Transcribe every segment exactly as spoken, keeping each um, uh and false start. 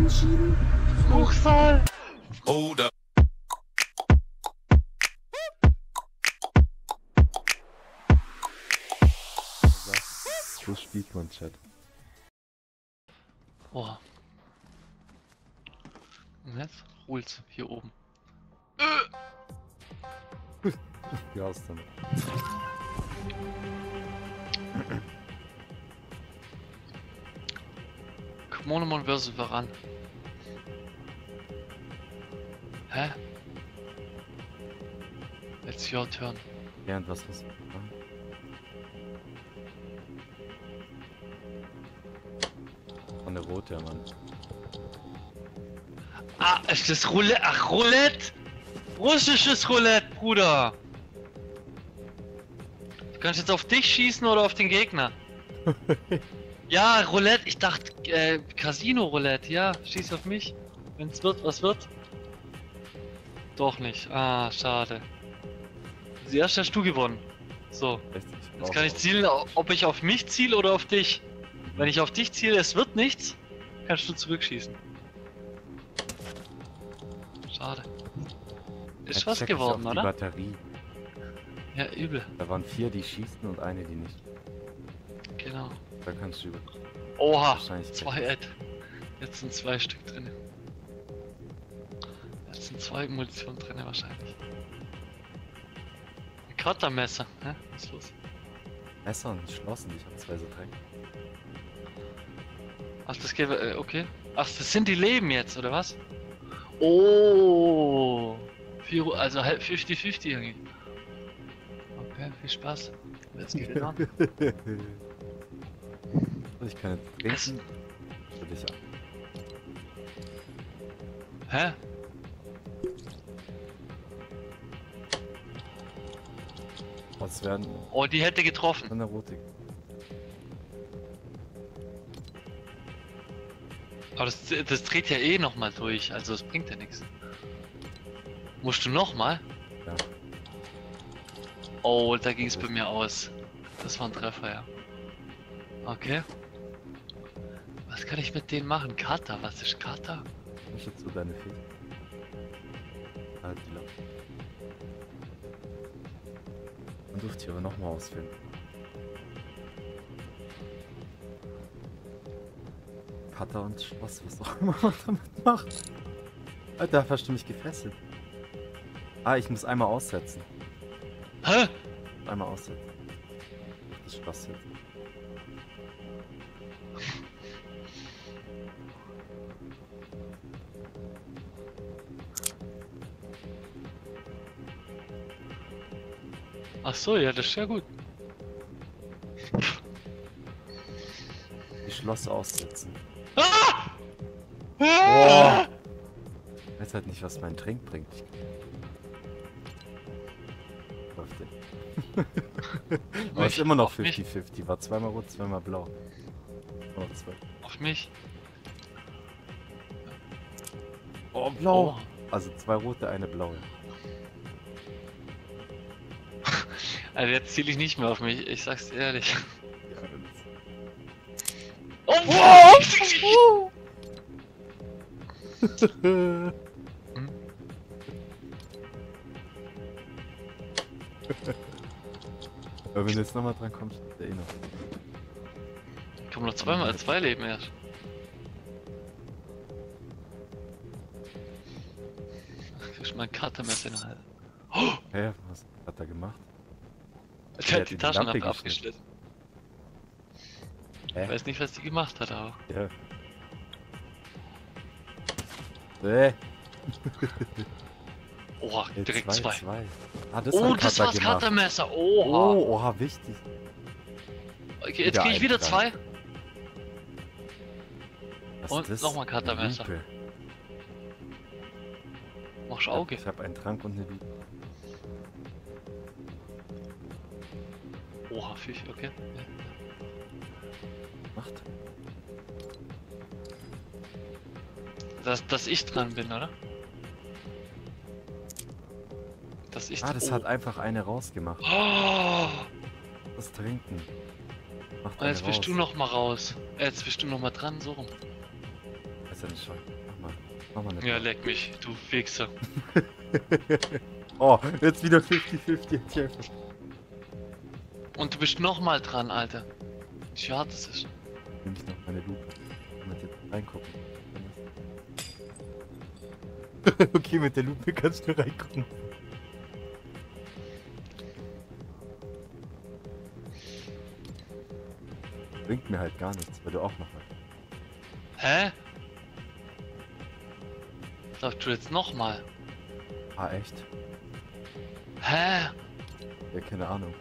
reinschieben. Hochsaal! Hold up. So spielt man Chat. Oh. Und jetzt hol's hier oben. Ja, aus dann. Monomon versus Varan. Hä? It's your turn. Ja, und was muss man machen? Von der rote, Mann. Ah, ist das Roulette? Ach, Roulette! Russisches Roulette, Bruder! Du kannst jetzt auf dich schießen oder auf den Gegner. Ja, Roulette, ich dachte, äh, Casino-Roulette, ja, schieß auf mich. Wenn's wird, was wird? Doch nicht, ah, schade. Zuerst hast du gewonnen. So, Richtig. jetzt kann ich zielen, ob ich auf mich ziele oder auf dich. Wenn ich auf dich ziele, es wird nichts, kannst du zurückschießen. Schade. Ist was geworden, die oder? Batterie. Ja, übel. Da waren vier, die schießen und eine, die nicht. Genau. Da kannst du über. Oha, Wahrscheinlich zwei Ad. Jetzt sind zwei Stück drin. Jetzt sind zwei Munition drin wahrscheinlich. Ein Cuttermesser, hä? Was ist los? Messer und Schlossen, ich hab zwei so Dreck. Ach, das geht, äh, okay. Ach, das sind die Leben jetzt, oder was? Oh, vier, also halb fünfzig fünfzig irgendwie. Okay, viel Spaß. Jetzt geht es an. Ich kann jetzt trinken. Für dich an. Hä? Was werden Oh, die hätte getroffen. von der rote? Aber das, das dreht ja eh nochmal durch, also es bringt ja nichts. Musst du nochmal? Ja. Oh, da ging es bei mir aus. Das war ein Treffer, ja. Okay. Was kann ich mit denen machen? Kata, was ist Kata? Ich jetzt so deine Fee. Halt die Lauf. Man durfte hier aber nochmal ausfinden. Cutter und Schloss, was auch immer man damit macht. Alter, hast du mich gefesselt. Ah, ich muss einmal aussetzen. Hä? Einmal aussetzen. Das Schloss jetzt. Ach so, ja, das ist ja gut. Die Schloss aussetzen. Ah! Boah! Ich weiß halt nicht, was mein Trink bringt. Läuft den. Aber es ist immer noch Auf mich. fünfzig fünfzig. War zweimal rot, zweimal blau. Oh, zwei. Auf mich. Oh, blau! Oh. Also zwei rote, eine blaue. Also jetzt ziele ich nicht mehr auf mich, ich sag's dir ehrlich. Ja, Oh! wow. Hm? Aber wenn du jetzt nochmal dran kommst, der eh noch. Ich komm noch zweimal, zwei Leben erst. Ach, kriegst mein Cuttermesser in den Hals. Oh! Hä, was hat er gemacht? Der hat die die Taschen Lampe abgeschnitten. Hä? Ich weiß nicht, was die gemacht hat, aber. Ja. Bäh. Oh, Äh, direkt zwei. zwei. Ah, das Oh, hat das Cutter war's gemacht. Cuttermesser. Oha. Oh, oha, wichtig. Okay, jetzt wieder krieg ich wieder ein zwei. Was Und ist das? nochmal Cuttermesser. Eine Lupe. Machst Auge. Ich habe einen Trank und eine Lupe. Oha, Fisch, okay. Ja. Macht. Dass, dass ich dran bin, oder? Dass ich Ah, das oh. hat einfach eine rausgemacht. Oh, Das Trinken. Macht und jetzt eine bist raus. du noch mal raus. Jetzt bist du noch mal dran, so rum. Ist ja nicht schon. Mach mal eine Ja, leck mich, du Wichser. Oh, jetzt wieder fünfzig fünfzig. Und du bist nochmal dran, Alter. Wie schade das ist. Nimm ich noch meine Lupe. Kann man jetzt reingucken. Okay, mit der Lupe kannst du reingucken. Bringt mir halt gar nichts, weil du auch noch mal. Hä? Sagst du jetzt nochmal? Ah, echt? Hä? Ja, keine Ahnung.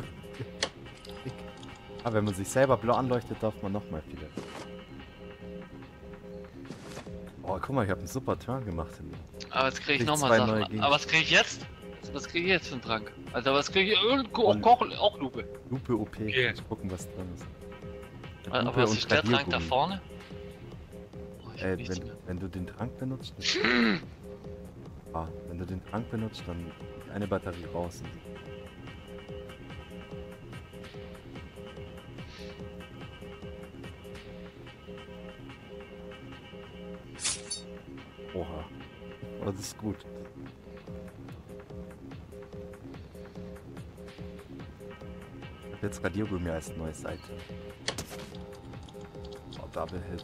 Aber wenn man sich selber blau anleuchtet, darf man nochmal viele. Oh, guck mal, ich habe einen super Turn gemacht. Aber jetzt krieg ich Krieg nochmal zwei Sachen. neue Aber Gegenstände. was krieg ich jetzt? Was krieg ich jetzt für einen Trank? Alter, was krieg ich? Oh, Und- Koch, auch Lupe. Lupe O P. Okay. Muss gucken, was drin ist. Aber Lupe was und ist der Trank da Radiergummi. vorne? Oh, ich hab Äh, nichts wenn, mehr. wenn du den Trank benutzt, ah, wenn du den Trank benutzt, dann geht eine Batterie raus. Oha. Oh, das ist gut. Ich hab jetzt Radiergummi als neues Item. Oh, Double Hit.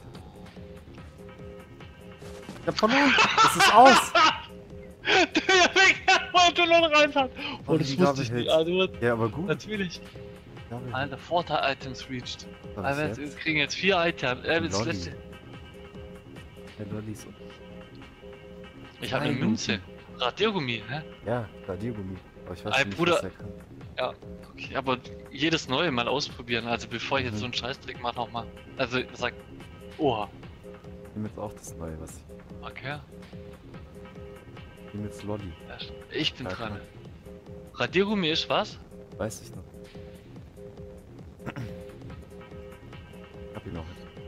Ich hab verloren! Es ist aus! Der Wichser wollte nur noch eins hat. Oh, das die wusste ich Double nicht. Hits. Also, Ja, aber gut. natürlich. Double Hit. Alter, Vorteil-Items reached. Was Aber ist wir jetzt? kriegen jetzt vier Items. Äh, Ein das Lolli. letzte. Der Lollis. Ich habe eine Nein, Münze. Radiergummi, hä? Ja, Radiergummi. Aber ich weiß Ey, nicht, Bruder. was er kann. Okay, aber jedes neue mal ausprobieren. Also bevor ich jetzt Mhm. so einen Scheißtrick mache, nochmal. Also sag. Oha. Ich nehme jetzt auch das Neue, was ich. Okay. Ich nehme jetzt Lolli. Ja, ich bin Ja, dran. klar. Radiergummi ist was? Weiß ich noch. Hab ihn noch.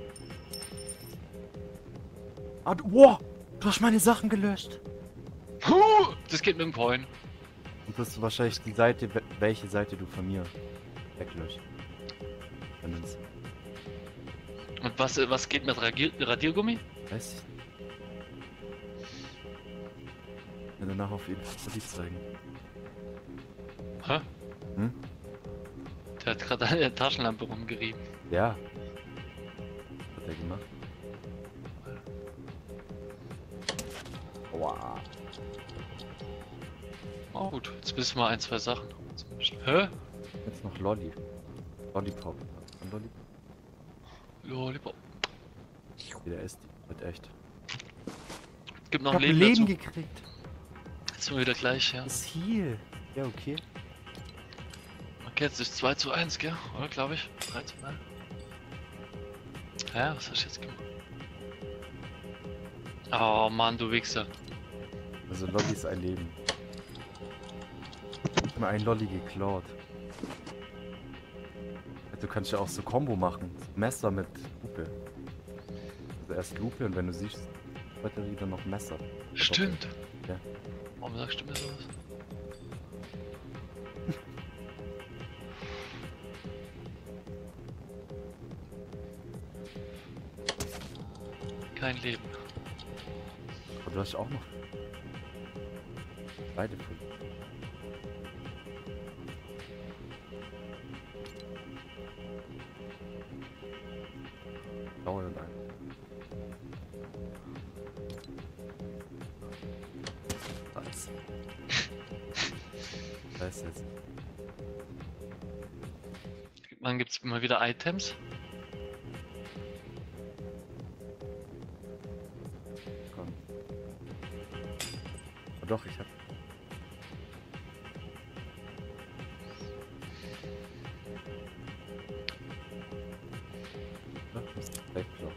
Ah, du, wow, du hast meine Sachen gelöscht. Huh, das geht mit dem Coin. Und das ist wahrscheinlich die Seite, we- welche Seite du von mir weglöscht. Wenn du das- Und was, äh, was geht mit Radier Radiergummi? Weiß ich nicht. Wenn danach auf jeden Fall die zeigen. Hä? Hm? Der hat gerade an der Taschenlampe rumgerieben. Ja. Was hat er gemacht? Wow. Oh gut, jetzt wissen wir ein, zwei Sachen. Hä? Jetzt noch Lolli. Lollipop. Und Lollipop. Lollipop. Der ist die. Wird echt. Gibt noch Ich ein hab ein Leben, Leben dazu. gekriegt. Jetzt sind wir wieder gleich, ja. Ist hier. Ja, okay. Okay, jetzt ist zwei zu eins, gell? Oder glaube ich? drei zu eins. Hä? Was hast du jetzt gemacht? Oh Mann, du Wichser. Also Lolli ist ein Leben. Ich hab mir einen Lolli geklaut. Du kannst ja auch so Combo machen. Messer mit Lupe. Also erst Lupe und wenn du siehst, Batterie dann noch Messer. Stimmt. Ja. Warum sagst du mir sowas? Kein Leben. Aber du hast auch noch beide voll. Blaue und ein. Was? Was ist jetzt? Wann gibt's mal wieder Items? Komm. Oh doch, ich hab. Ja, das ist gleich blau.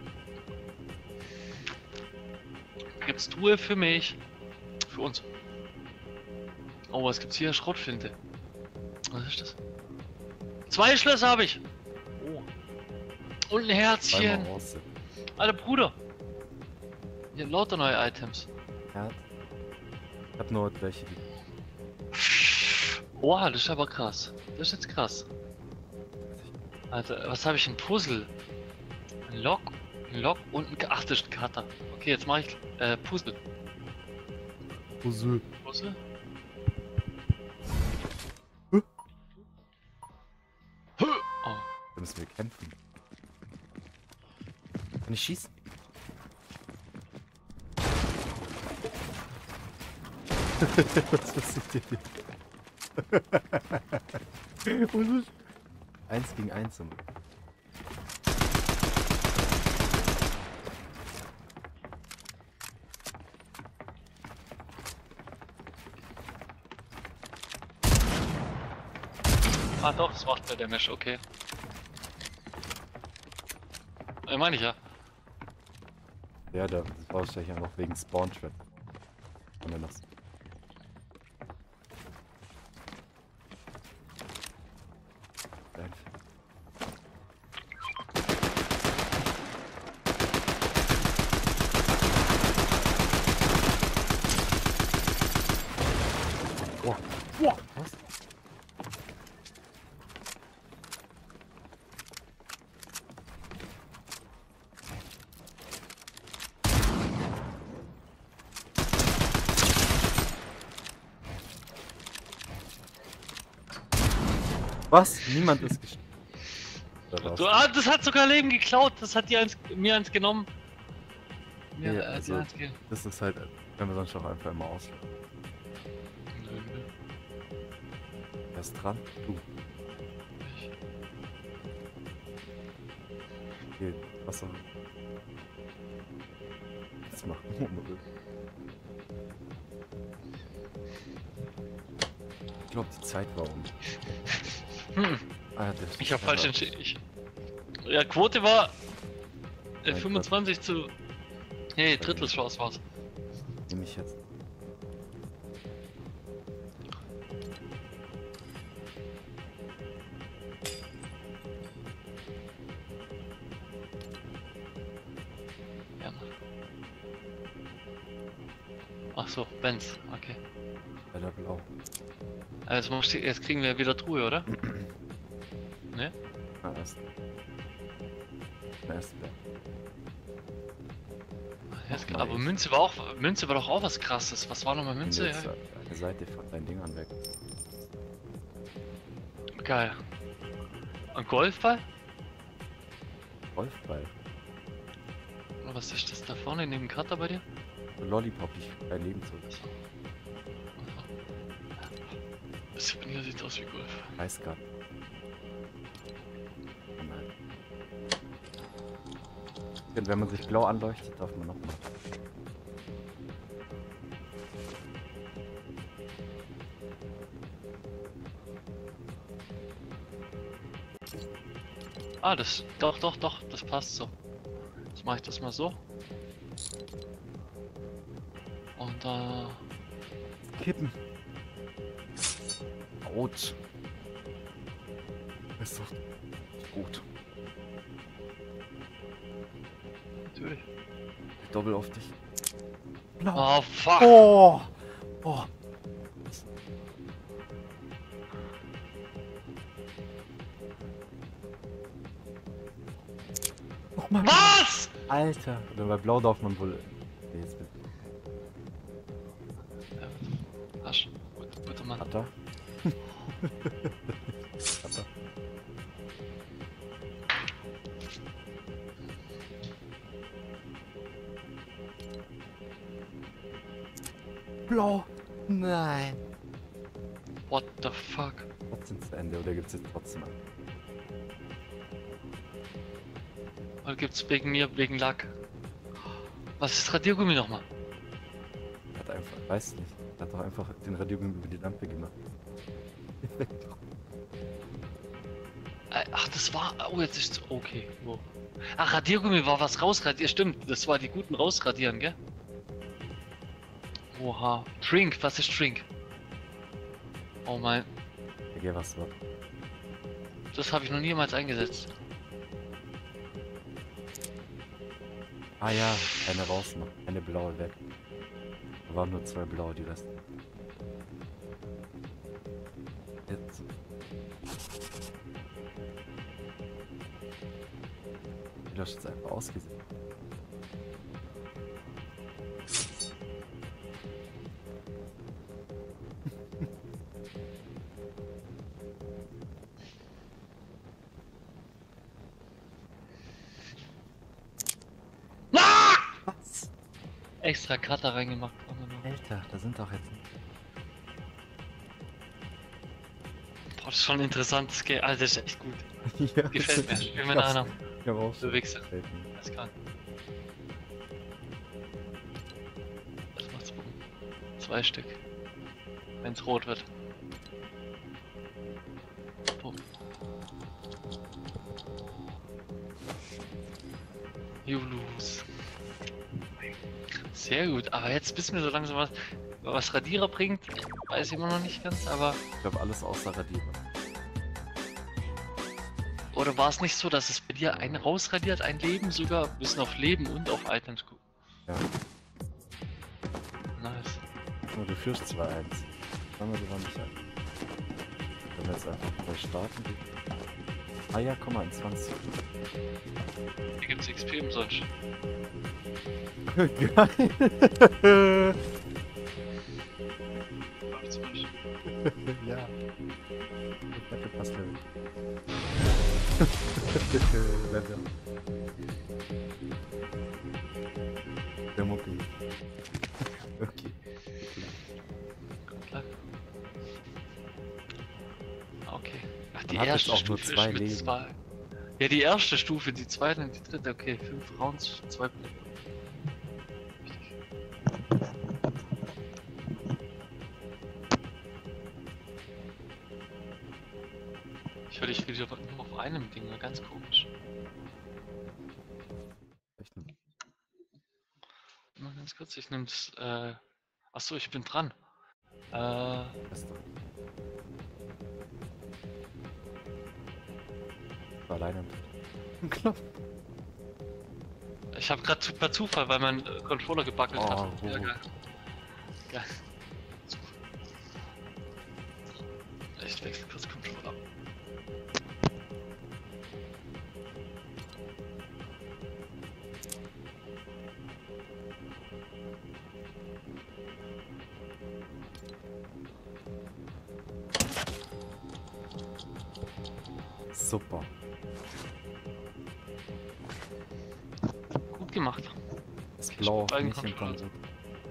Gibt's Truhe für mich? Für uns. Oh, was gibt's hier? Schrotflinte. Was ist das? Zwei Schlösser habe ich. Oh. Und ein Herzchen. Zweimal raus. Alter Bruder. Hier lauter neue Items. Herz. Ich hab nur welche, die. Oha, das ist aber krass. Das ist jetzt krass. Alter, was habe ich? Ein Puzzle. Ein Log. Ein Log und ein... Ach, das ist ein Cutter. Okay, jetzt mache ich äh, Puzzle. Puzzle. Puzzle? Huh? Oh. Da müssen wir kämpfen. Kann ich schießen? Was passiert hier? Eins gegen eins. Ah doch, das macht der Mesh, okay. Äh, meine ich ja. Ja, da war wahrscheinlich auch noch wegen Spawn Trap. Haben wir noch. Boah. Boah. Was? Was? Niemand ist gestorben. Du, ah, das hat sogar Leben geklaut. Das hat die eins, mir eins genommen. Mir, Ja, äh, also, die eins ge das ist halt, wenn wir sonst auch einfach immer aus. Wer ist dran? Du. Ich. Okay, was soll das machen? Ich glaube, die Zeit war um. Hm. Ah, der Ich habe falsch war- entschieden. Ich... Ja, Quote war äh, Mein fünfundzwanzig zu. Nee, Drittelchance war's. Nehme ich jetzt. Ja. Ach so, Benz, okay. Bei der Blau. Also jetzt, jetzt kriegen wir wieder Truhe, oder? Ne? Na, erst. Na, erst. Jetzt, Mach mal aber ich. Münze war auch Münze war doch auch was krasses. Was war nochmal Münze? Jetzt Ja. eine Seite von deinen Dingern weg. Geil. Und Golfball? Golfball. Oder was ist das da vorne neben dem Cutter bei dir? Lollipop, ich dein Leben zurück. Das hier sieht aus wie Golf. Weiß gar nicht. Oh nein. Und wenn man sich blau anleuchtet, darf man nochmal. Ah, das. Doch, doch, doch, das passt so. Jetzt mache ich das mal so. Und da. Äh, Kippen. Autsch. Ist doch gut. natürlich. Ich doppel auf dich. Blau. Oh, fuck. Oh. Oh. Nochmal. Was? Alter. Oder bei Blau darf man wohl. Nee, jetzt bitte. Arsch. Gut, guter Mann. Hat er? Hat er? Blau. Nein. What the fuck? Trotzdem zu Ende oder gibt's jetzt trotzdem einen? Oder gibt's wegen mir, wegen Lack? Was ist Radiergummi nochmal? Hat einfach, weiß nicht. Hat doch einfach den Radiergummi über die Lampe gemacht. Äh, Ach, das war. Oh, jetzt ist. Okay. Wo? Ach, Radiergummi war was rausradieren. Stimmt, das war die guten rausradieren, gell? Oha. Drink, was ist Drink? Oh mein. Ja, was war? Das habe ich noch niemals eingesetzt. Ah ja, eine rausmachen. Eine blaue weg. Da waren nur zwei blaue, die Rest. Jetzt. Du hast jetzt einfach ausgesehen. extra Cutter reingemacht. Alter, da sind doch jetzt. Boah, das ist schon ein interessantes Game. Alter, das ist echt gut. Ja, Gefällt mir. Spielen wir krass. nachher. Ich hab auch Du schon. Wichser. Gefällt mir. Alles klar. Das macht's Bogen. Zwei Stück. Wenn's rot wird. Boom. Julus. Sehr gut, aber jetzt wissen wir so langsam was, was Radierer bringt. Weiß ich immer noch nicht ganz, aber. Ich glaube alles außer Radierer. Oder war es nicht so, dass es bei dir ein rausradiert, ein Leben sogar? Wir müssen auf Leben und auf Items gucken. Ja. Nice. Oh, du führst zwei eins. Sagen wir sogar nicht ein. Wenn wir jetzt einfach bei starten. Ah ja, komm mal in zwanzig. Hier gibt's X P umsonst. Geil. Ja. Ich hätte fast Level. Level. Der Mucki. Okay. Klar. Okay. Ach, die Man hat jetzt erste auch nur Stufe zwei ist mit Leben. zwei. Ja, die erste Stufe, die zweite und die dritte, okay. Fünf Rounds, zwei Blöcke. Ich höre dich wieder nur auf einem Ding, ganz komisch. Echt nicht. Mal ganz kurz, ich nehme das, äh... Achso, ich bin dran. Äh... Das doch. War alleine im Knopf. Ich habe gerade per Zufall, weil mein äh, Controller gebackelt Oh, hat. oh. Ja, geil. Geil. Ich wechsle kurz Controller. Super. Gut gemacht. Das Ich Blau spiel nicht im Controller. Konto.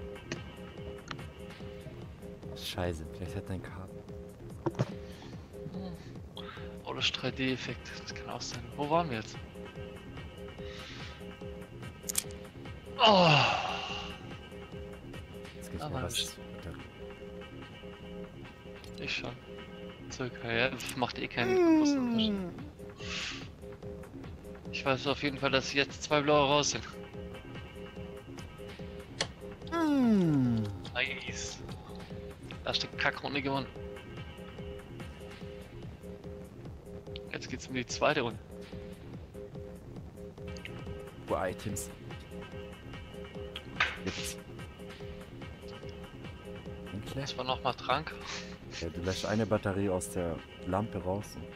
Scheiße, vielleicht hat dein Karten. Oh, das drei D-Effekt. Das kann auch sein. Wo waren wir jetzt? Oh! Jetzt gibt's Ah, mal war was. das- Ich schon. Circa, ja. Macht eh keinen großen Unterschied. Ich weiß auf jeden Fall, dass jetzt zwei blaue raus sind. Mm. Nice. Erste Kackrunde gewonnen. Jetzt geht's um die zweite Runde. Wo Items. Jetzt. Ein Clash. Das war nochmal Trank. Ja, du lässt eine Batterie aus der Lampe raus und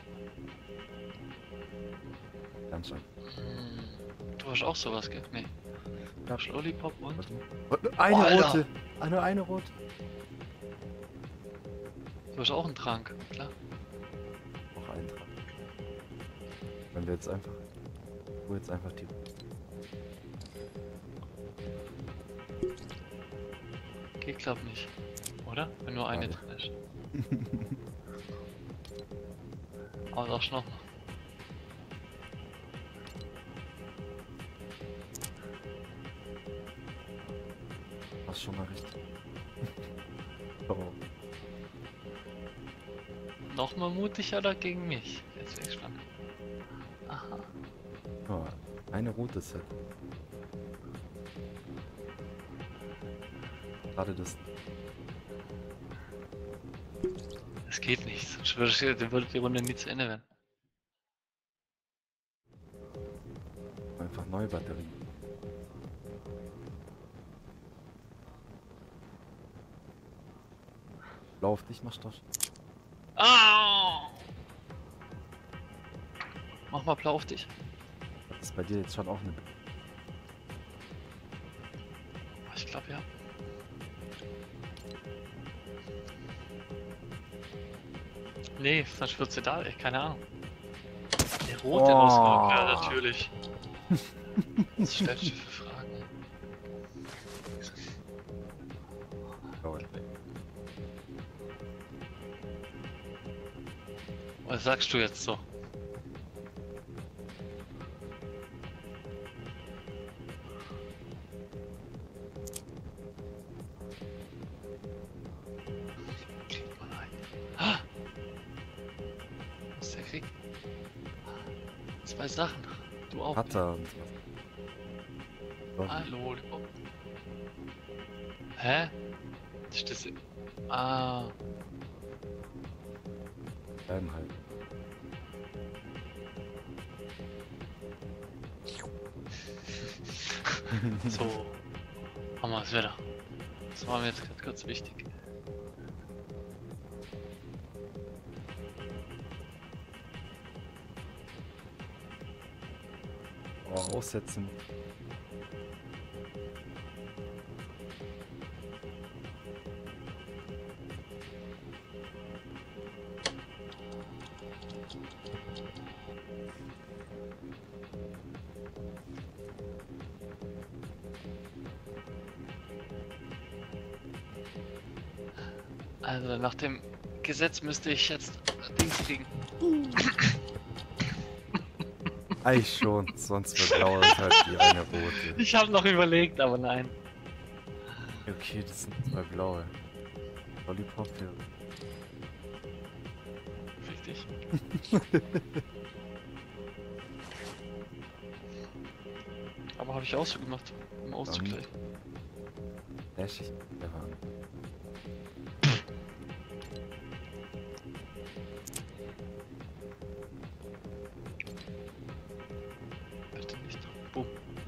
dann schon. Hm, du hast auch sowas, gell? Nee. Ja. Lollipop und? Warte. Eine Oh, Alter. rote! Eine, eine rote! Du hast auch einen Trank, klar. Noch einen dran. Wenn wir jetzt einfach. Wo jetzt einfach die. Geht glaub nicht. Oder? Wenn nur eine Schade. drin ist. Aber doch noch. Hast schon mal richtig. Oh. Nochmal mutig oder gegen mich? Jetzt bin ich gespannt. Aha. Oh, eine rote Set. Gerade das. Das geht nicht, sonst würde, ich- dann würde die Runde nie zu Ende werden. Einfach neue Batterie. Lauf dich, mach doch. Ah! Mach mal blau auf dich. Das ist bei dir jetzt schon auch eine. Ich glaube ja. Nee, sonst wird's da, ey, keine Ahnung. Der rote Oh. rausgehauen, ja natürlich. Was stellst du für Fragen? Was sagst du jetzt so? Kriegt man ein. Ah! Was ist der Krieg? Zwei Sachen. Du auch. Hat er und was. Hallo. Hä? Ist das... Ah. Bleiben halt. So. Haben wir es wieder. Das war mir jetzt gerade kurz wichtig. Oh, aussetzen. Also nach dem Gesetz müsste ich jetzt Dings kriegen. Eigentlich schon, sonst wird blau ist halt die eine rote. Ich habe noch überlegt, aber nein. Okay, das sind zwei blaue. Lollipop hier. Richtig. Aber habe ich auch so gemacht, um auszugleichen. Dash ich der Wagen. Bitte nicht. Boom.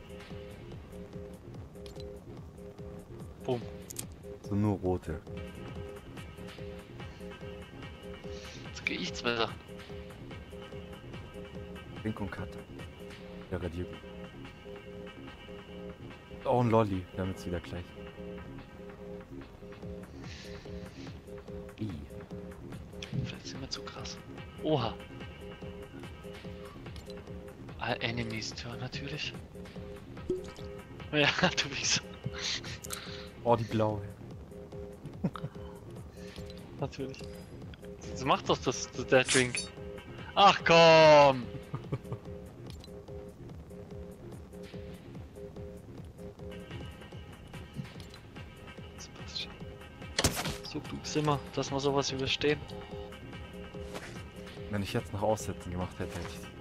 Boom. So nur rote. Jetzt gehe ich zwei Sachen. Pink und Karte. Der Radiergut. Oh, ein Lolli. Wir haben jetzt wieder gleich. I. Vielleicht sind wir zu krass. Oha. All Enemies Turn natürlich. Ja, du Wichser. Oh, die blaue. Natürlich. Das macht doch das, das der Drink. Ach komm! Das passt schon. So klug sind wir, dass wir sowas überstehen. Wenn ich jetzt noch Aussetzen gemacht hätte, hätte ich.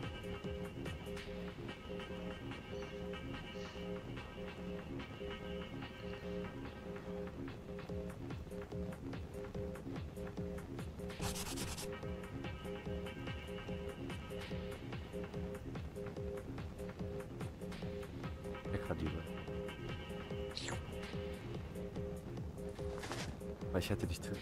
Wegradiere. Weil ich hätte dich drin.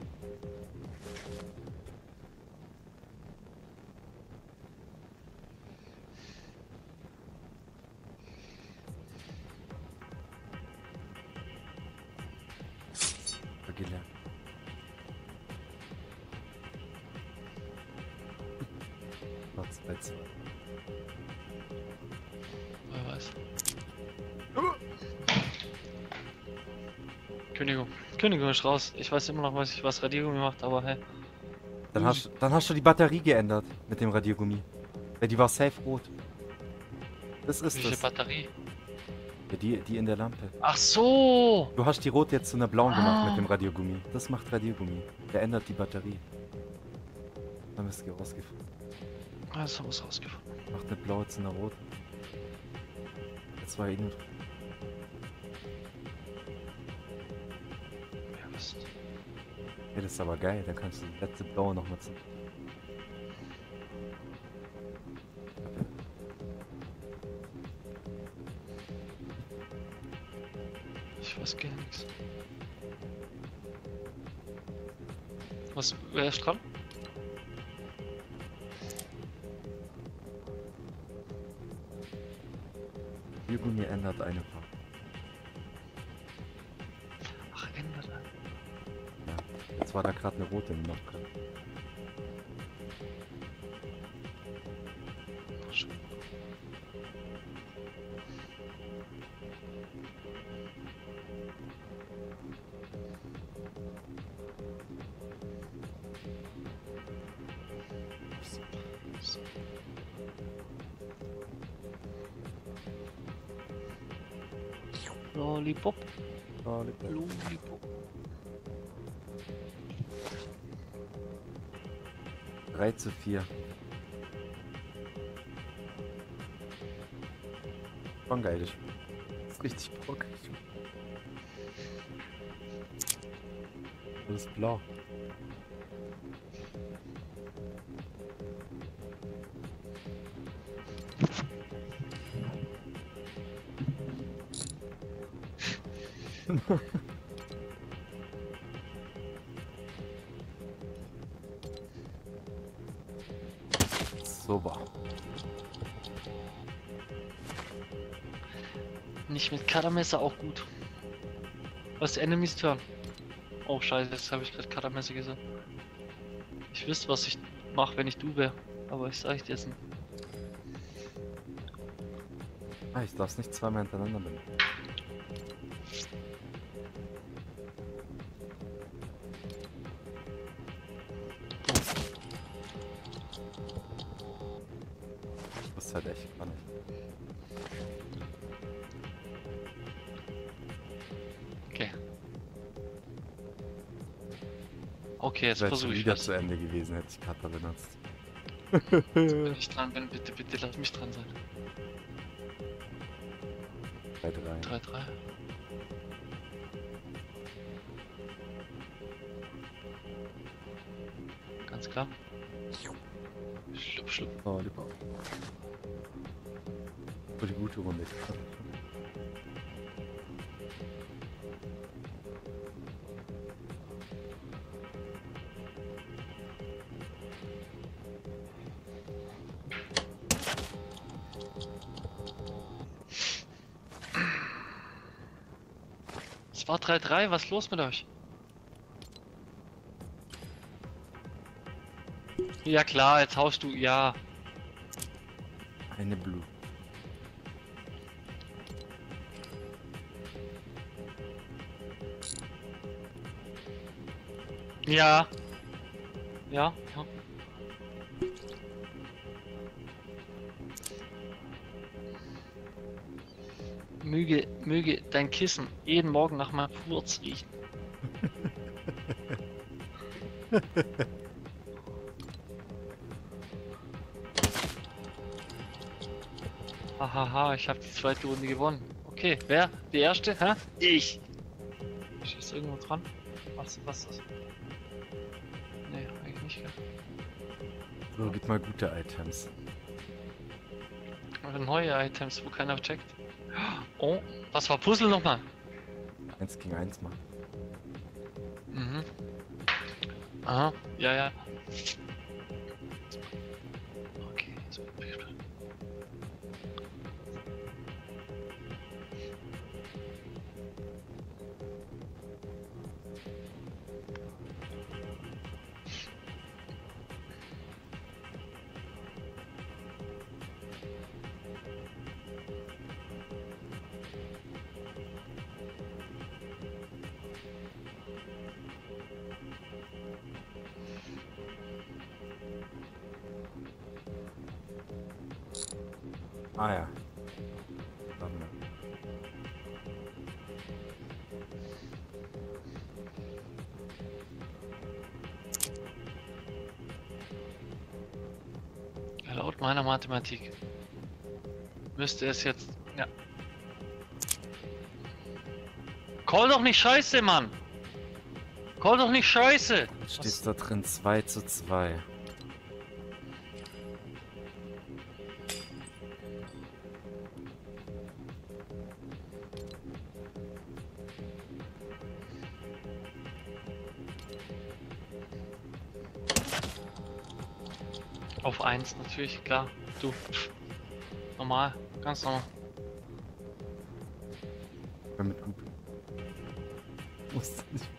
Gelernt. Noch zwei, zwei. Wer weiß. Kündigung. Kündigung ist raus. Ich weiß immer noch, was ich was Radiergummi macht, aber hey. Dann hast, dann hast du die Batterie geändert mit dem Radiergummi. Ja, die war safe rot. Das ist Welche das. Batterie? Ja, die, die in der Lampe. Ach so! Du hast die rote jetzt zu einer blauen gemacht Ah. mit dem Radiergummi. Das macht Radiergummi. Der ändert die Batterie. Dann bist du rausgefunden. Ah, das haben wir rausgefunden. Macht eine blaue zu einer roten. Jetzt war eh nur. Ja, was? Ja, das ist aber geil. Dann kannst du die letzte blaue nochmal zu. Ich weiß gar nichts. Was? Wer ist dran? Radiergummi ändert eine Farbe. Ach, ändert er. Ja. Jetzt war da gerade eine rote noch drin. Ach, schön. Scheiße. Lollipop, Oh, lieb. Lollipop. drei zu vier. Schon geil. Das ist richtig bockig. Das ist blau. Super. Nicht mit Cuttermesser auch gut. Was ist Enemies Turn? Oh scheiße, jetzt habe ich gerade Cuttermesser gesagt. Ich wüsste, was ich mache, wenn ich du wäre. Aber ich sage dir jetzt nicht. Ah, ich darf es nicht zweimal hintereinander benutzen. Das ist halt echt spannend. Okay. Okay, jetzt Wäre versuche schon ich wieder was. zu Ende gewesen, hätte ich Cutter benutzt. Wenn ich dran bin, bitte, bitte lass mich dran sein. drei drei. drei drei. Ganz klar. Schlupp, schlupp. Oh, lieber. Für die gute Runde. Es war drei drei, was ist los mit euch? Ja klar, jetzt haust du, ja. Eine Blue. Ja. Ja, ja. Möge, möge dein Kissen jeden Morgen nach meinem Furz riechen. Hahaha, ich habe die zweite Runde gewonnen. Okay, wer? Die erste? Hä? Ich! Ist irgendwo dran? Was, was ist das? Nee, eigentlich nicht. Gell? So, gib mal gute Items. Oder neue Items, wo keiner checkt. Oh, was war Puzzle nochmal? Eins gegen eins machen. Mhm. Aha, ja, ja. Okay, so viel Spaß. Ah ja. Warte mal. Ja, laut meiner Mathematik müsste es jetzt. Ja. Call doch nicht Scheiße, Mann! Call doch nicht Scheiße! Jetzt steht da drin zwei zu zwei. Auf eins natürlich, klar. Du. Pff. Normal, ganz normal. Damit gut. Musste nicht.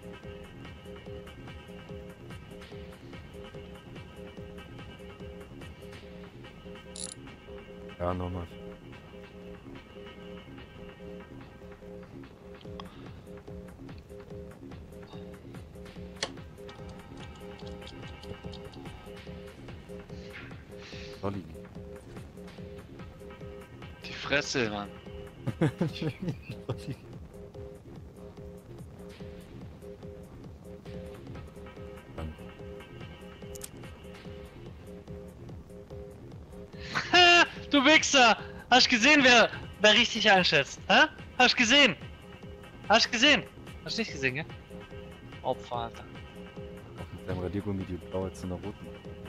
Ja, nochmal. Lolli. Die Fresse, Mann. Lolli. Dann. Ha, du Wichser! Hast gesehen, wer, wer richtig einschätzt? Hä? Hast gesehen? Hast gesehen? Hast nicht gesehen, gell? Opfer, Alter. Auch mit deinem Radiergummi die blaue zu einer roten.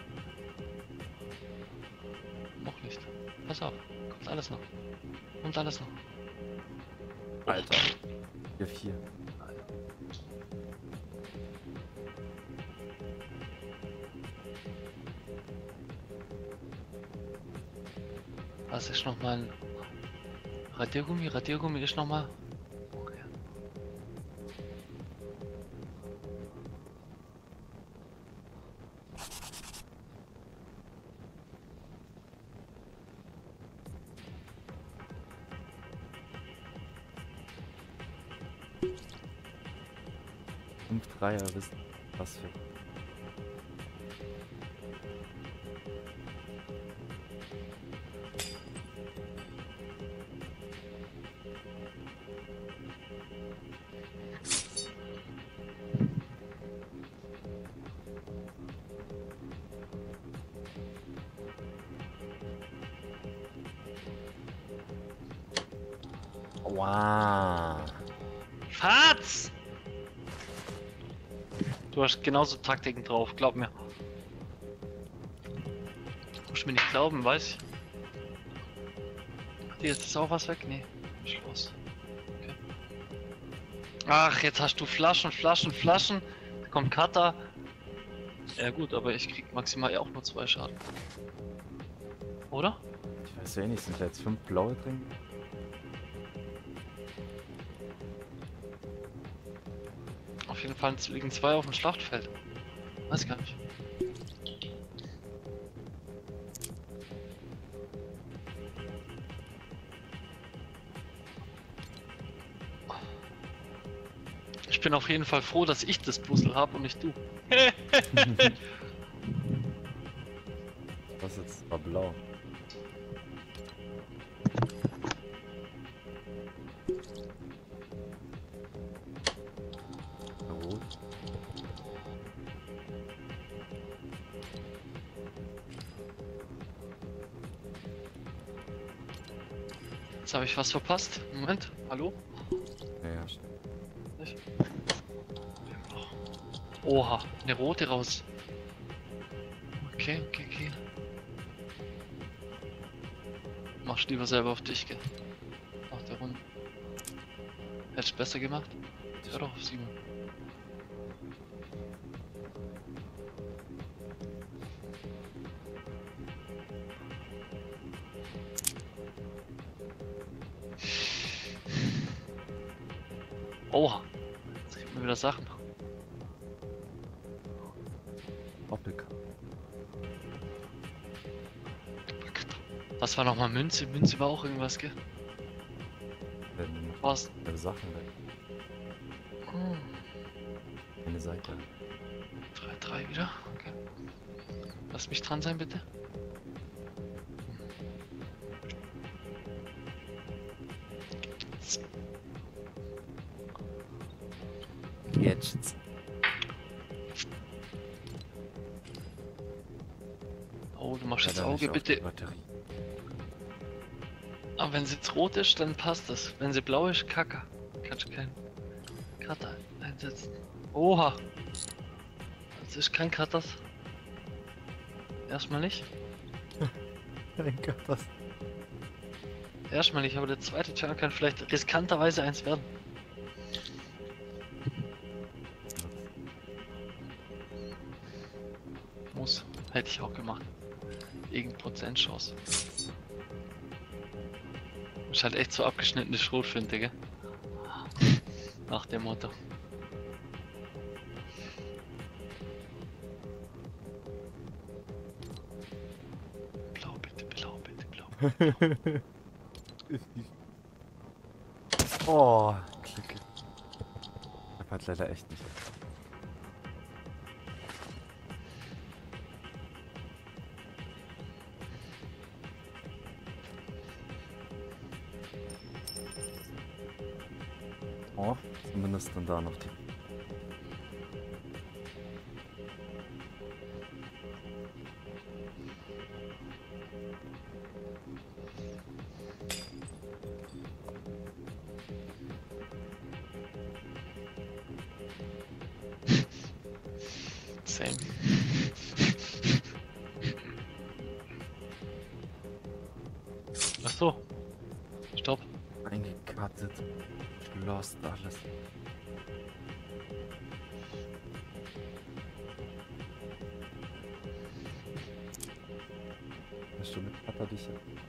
Noch nicht. Pass auf. Kommt alles noch. Kommt alles noch. Alter. vier vier. Was ist nochmal ein Radiergummi? Radiergummi ist nochmal. Okay. fünf Dreier wissen was für. Wow. Fatz! Du hast genauso Taktiken drauf, glaub mir. Musst mir nicht glauben, weiß ich. Hat dir jetzt auch was weg? Nee, ist los. Okay. Ach, jetzt hast du Flaschen, Flaschen, Flaschen. Da kommt Cutter. Ja gut, aber ich krieg maximal auch nur zwei Schaden. Oder? Ich weiß ja eh nicht, sind da jetzt fünf blaue drin? Auf jeden Fall liegen zwei auf dem Schlachtfeld. Weiß gar nicht. Ich bin auf jeden Fall froh, dass ich das Puzzle habe und nicht du. Was jetzt war blau? Rot. Jetzt habe ich was verpasst. Moment, hallo? Ja, ja, stimmt. Nicht? Oha, eine rote raus. Okay, okay, okay. Machst lieber selber auf dich, gell? Nach der Runde. Hättest du besser gemacht? Hör doch auf Simon. Oha. Jetzt gibt mir wieder Sachen. Doppelkarte. Was war nochmal Münze? Münze war auch irgendwas, gell? Wenn Was? der Sachen weg. Hm. Eine Seite. drei drei wieder. Okay. Lass mich dran sein, bitte. Jetzt. Oh, du machst jetzt Leider Auge, nicht auf die bitte. Batterie. Aber wenn sie jetzt rot ist, dann passt das. Wenn sie blau ist, kacke. Kannst du keinen Cutter einsetzen. Oha. Das ist kein Cutters. Erstmal nicht. Mein Gott, das. Erstmal nicht, aber der zweite Turn kann vielleicht riskanterweise eins werden. Muss. Hätte ich auch gemacht. Irgendein Prozentchance. Ist halt echt so abgeschnittene Schrotflinte, gell? Nach dem Motto. Blau bitte, blau bitte, blau. Oh, Klicke. Ich hab leider echt nicht. Oh, zumindest dann da noch die. Same. Ach so. Stopp. Eingekattet. Lost alles. Bist du mit Vater dich?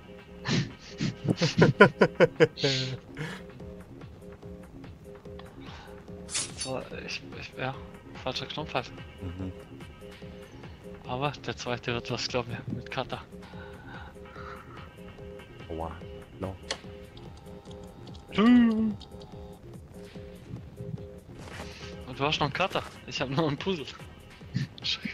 So, ich, ich, ja, falscher Knopf halt. Mhm. Aber der zweite wird was, glaub mir, mit Cutter. Aua. Blau. Und du hast noch einen Cutter. Ich habe nur einen Puzzle. Scheiße.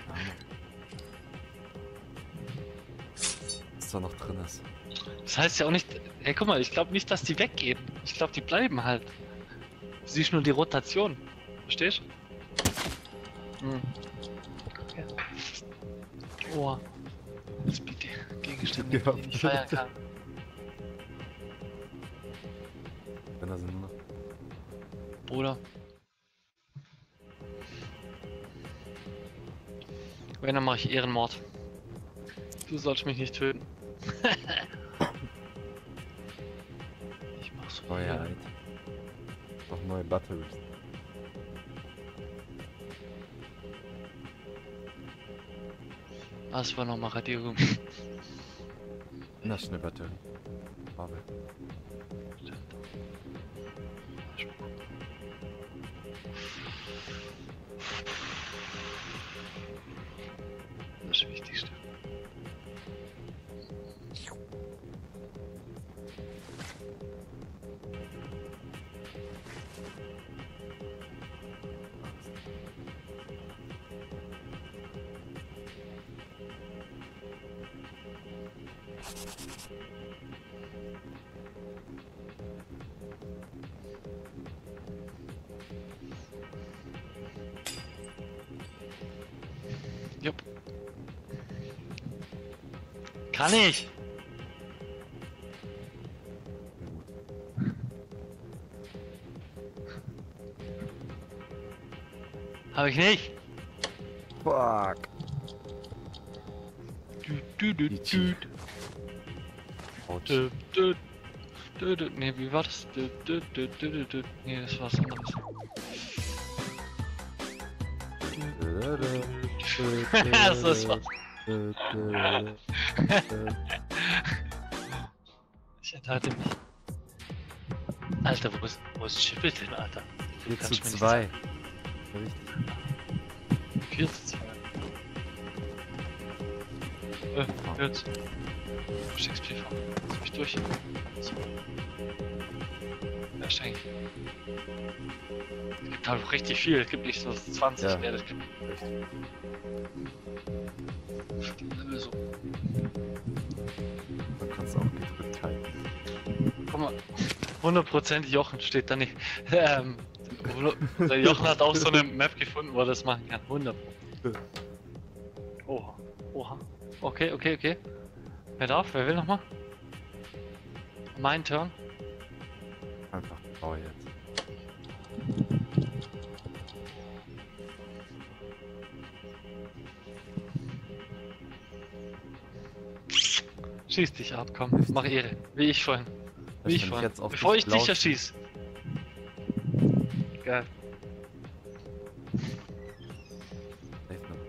Was da noch drin ist. Das heißt ja auch nicht. Ey, guck mal, ich glaube nicht, dass die weggehen. Ich glaube, die bleiben halt. Du siehst nur die Rotation. Verstehst du? Hm. Ja. Oh. Jetzt bitte Gegenstände, Ja, die ich nicht feiern kann. Wenn da sind noch. Bruder. Wenn, dann mache ich Ehrenmord. Du sollst mich nicht töten. Ich mach so Neue viel. Item. Noch neue Batteries. Was war nochmal Radierung? Na, schnell Batterie. Farbe. Das Wichtigste. Jupp. Kann ich! Hab ich nicht! Fuck. Du, du, du, Itchy. du, Ouch. du, du, du, du. Nee, wie war das? Du, du, du, du, du, du. Nee, das war was anderes. Das ist was. Ich enthalte mich. Alter, wo ist, wo ist Schippel denn, Alter? vier zu Kannst du mir nicht zwei. sagen. Richtig. vier zu zwei. Äh, jetzt. Shakespeare fahren. Lass mich durch. So. Ja, steig. Es gibt halt richtig viel. Es gibt nicht so zwanzig Ja. mehr. Das gibt Richtig. so. Man kann es auch gedrückt halten. Guck mal. hundert Prozent Jochen steht da nicht. Ähm, der Jochen hat auch so eine Map gefunden, wo er das machen kann. hundert Prozent. Oha. Oha. Okay, okay, okay. Wer darf? Wer will nochmal? Mein Turn. Einfach blau jetzt. Schieß dich ab, komm. Mach Ehre. Wie ich vorhin. Wie ich Wenn vorhin. jetzt auf Bevor dich ich dich blau- erschieß. Geil. Safe noch.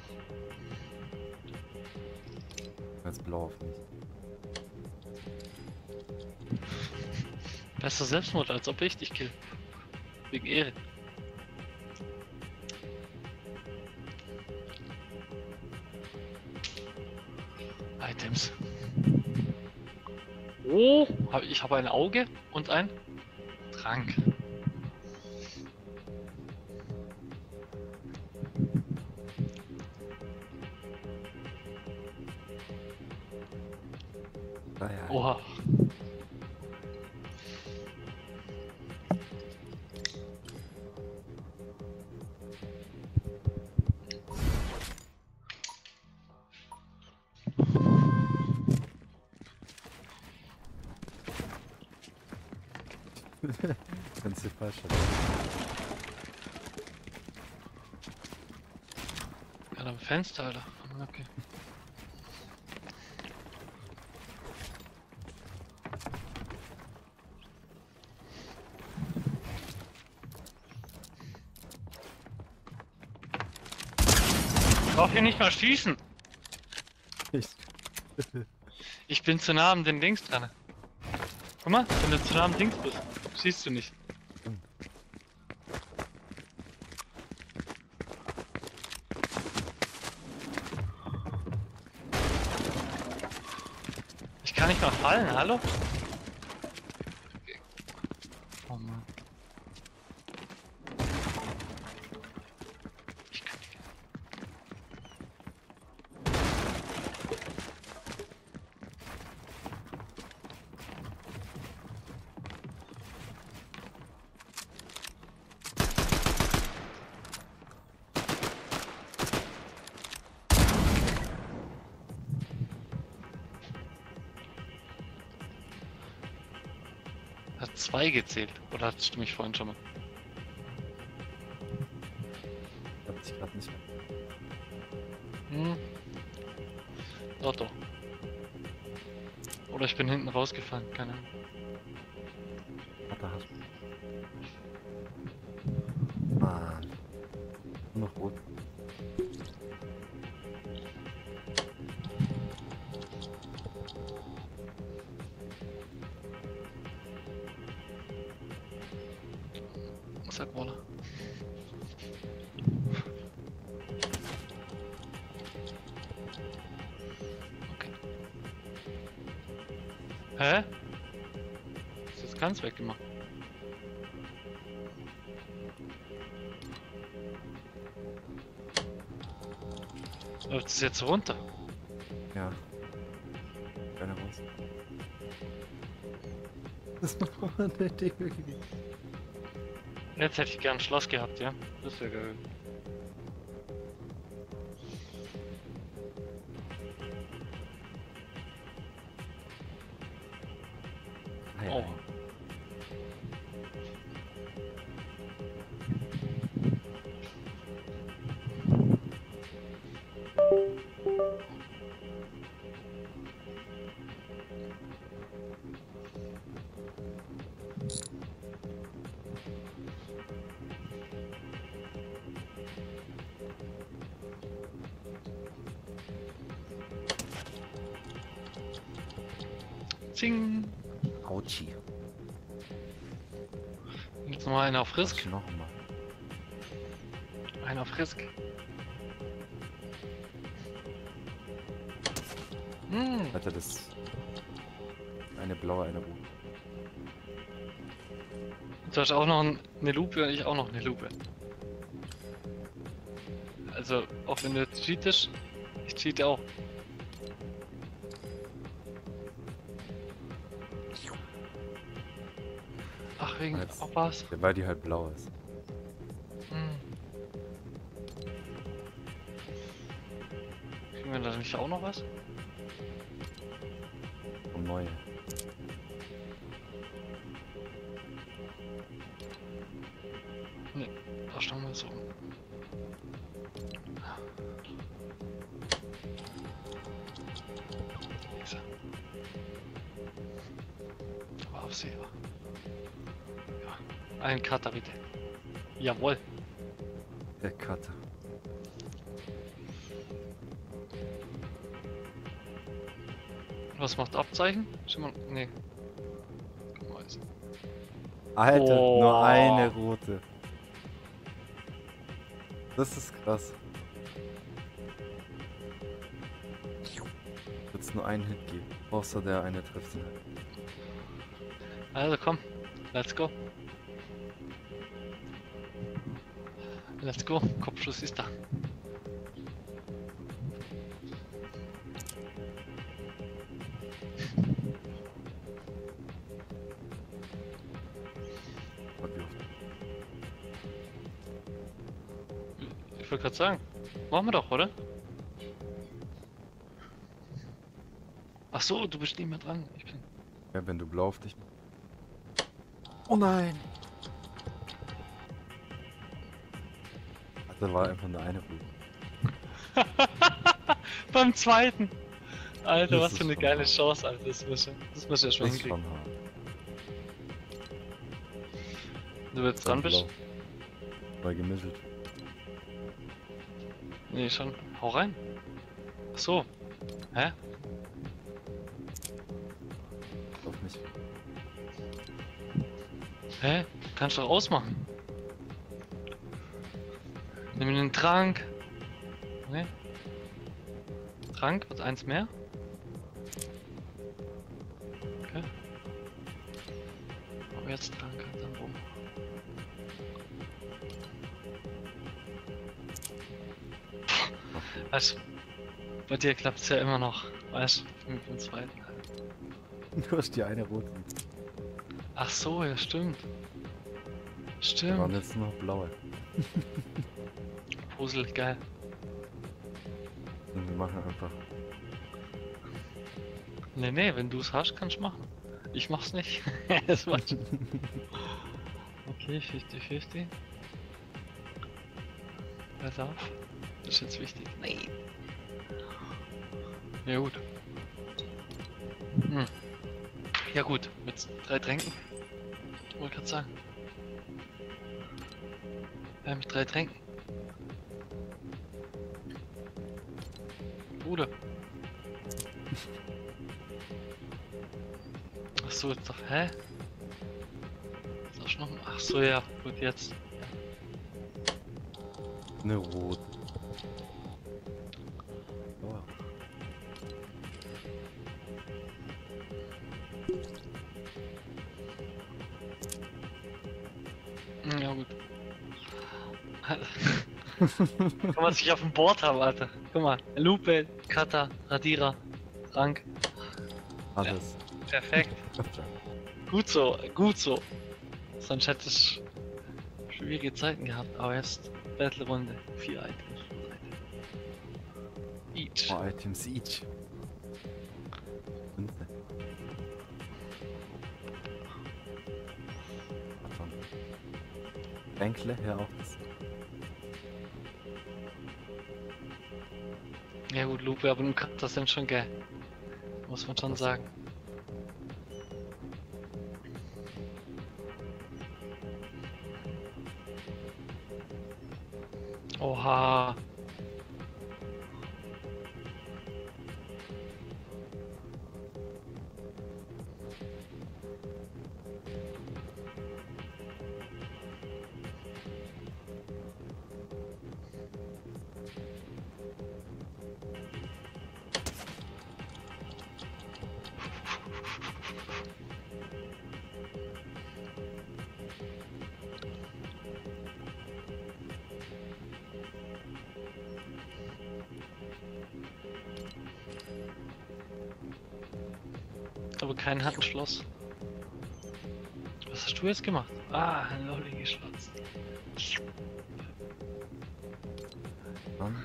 Jetzt blau auf mich. Besser Selbstmord, als ob ich dich kill. Wegen Ehre. Items. Oh, hab- ich habe ein Auge und ein Trank. Ah, ja. Oha. Wenn sie falsch hat. Ja, am Fenster, Alter. Okay. Ich darf hier nicht mal schießen. Ich. Ich bin zu nah an den Dings dran. Guck mal, wenn du zu nah am Dings bist, schießt du nicht. Ich kann nicht mal fallen, hallo? Oh Mann. Ich kann nicht. Hat zwei gezählt. Oder hattest du mich vorhin schon mal? Hab ich gerade nicht mehr. Hm. Doch, doch. Oder ich bin hinten rausgefallen, keine Ahnung. Warte, hast du. Mann. Nur noch rot. Sag Wolle. Okay. Hä? Ist jetzt ganz weggemacht. Läuft es jetzt runter? Ja. Keine raus. Das war eine Idee gewesen. Jetzt hätte ich gern ein Schloss gehabt, ja? Das wäre geil. Ah, ja. Oh. Zing! Autschi. Jetzt noch mal einer auf Risk. Was noch mal? Einer auf Risk. Hm. Alter, das. Eine blaue, eine rote. Du hast auch noch eine Lupe und ich auch noch eine Lupe. Also, auch wenn du jetzt cheatest, ich cheate auch. Ach, wegen Jetzt. auch was? Ja, weil die halt blau ist. Hm. Kriegen wir da nicht auch noch was? Und neue. Ne, da schauen wir so. Diese. Aber Aufseher. Ja. Ein Cutter bitte. Jawohl. Der Cutter. Was macht Abzeichen? Schau mal. Nee. Guck mal jetzt. Alter, Oh. nur eine rote. Das ist krass. Wird's nur einen Hit geben. Außer der eine trifft ihn halt. Also komm. Let's go. Let's go. Kopfschuss ist da. Gott, wie oft. Ich wollte gerade sagen. Machen wir doch, oder? Ach so, du bist nicht mehr dran. Ich bin. Ja, wenn du blau auf dich. Oh nein! Da war einfach nur eine Route. Beim zweiten! Alter, Das was ist für eine schon geile hart. Chance, Alter. Das muss ja, das muss ja schon Das ist hinkriegen. schon hart. Du jetzt dran bist? Weil gemittelt. Nee, schon. Hau rein. Ach so. Hä? Auf mich. Hä? Kannst du doch ausmachen. Nimm mir den Trank. Okay. Trank, wird eins mehr. Okay. Aber jetzt Trank, dann rum. Weißt du, bei dir klappt es ja immer noch. Weißt du, mit dem zweiten halt. Du hast die eine rote. Ach so, ja, stimmt. Da Stimmt. waren jetzt nur noch blaue. Puzzle, geil. Und wir machen einfach. Nee, nee, wenn du es hast, kannst du machen. Ich mach's nicht. Das war schon- Okay, fünfzig fünfzig. Pass auf. Das ist jetzt wichtig. Nein. Ja gut. Hm. Ja gut, mit drei Tränken. Wollte gerade sagen. Ja, mit drei Tränken. Bruder. Ach so, jetzt doch. Hä? Ist auch schon noch. Ach so, ja. Gut, jetzt. Eine rote. Oh. Hm, ja gut. Guck mal, was ich auf dem Board habe, Alter. Guck mal. Lupe, Kata, Radierer, Trank. Alles. Perfekt. Gut so, gut so. Sonst hätte ich schwierige Zeiten gehabt. Aber jetzt Battle-Runde. Vier Items. Each. Four items each. Fünf. Bänkle, ja auch das. Ja gut, Lupe, aber nun Kata sind schon geil. Muss man schon sagen. Oha. Aber kein hat ein Schloss. Was hast du jetzt gemacht? Ah, ein Lolli geschlotzt. Dann.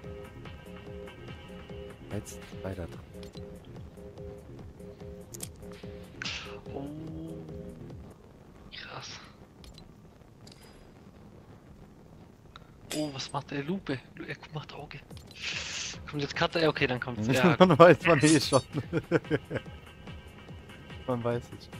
Jetzt weiter dran. Oh. Krass. Oh, was macht der Lupe? Er macht Auge. Kommt jetzt Karte? Ja, okay, dann kommt's. Ja, Man weiß man eh schon. Man weiß es.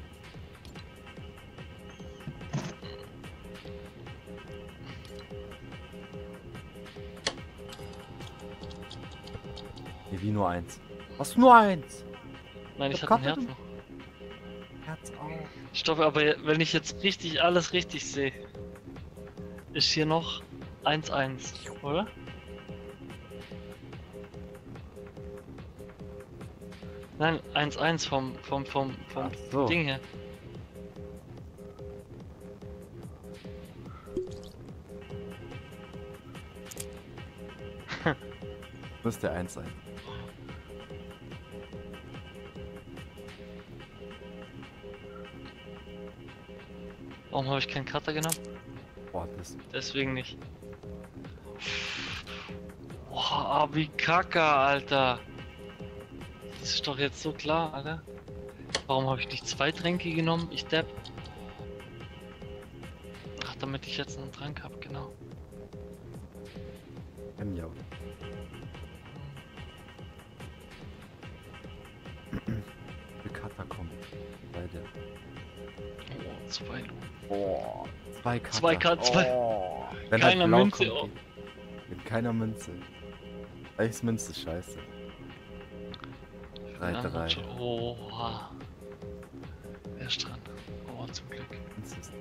Nee, wie nur eins. Was nur eins? nein, ich Ich hatte ein hab Herz Karte- noch. Herz auf. Stopp, aber wenn ich jetzt richtig alles richtig sehe, ist hier noch eins eins, oder? Nein, eins eins vom, vom, vom, vom Ach so. Ding her. Müsste eins sein. Warum habe ich keinen Cutter genommen? Boah, das. Deswegen nicht. Boah, wie kacke, Alter. Das ist doch jetzt so klar, Alter. Warum habe ich nicht zwei Tränke genommen? Ich depp. damit ich jetzt einen Trank habe, genau. Im Jau. Die Cutter kommt. Beide. Oh, zwei Lu. Oh, zwei Cutter. Zwei Cutter, zwei. Oh. Wenn Keiner halt blau Münze, kommt, oh. geht- Mit keiner Münze. Eigentlich Münze scheiße. drei Ja, drei. Oha. Wer ist dran? Oh, zum Glück. Münze ist-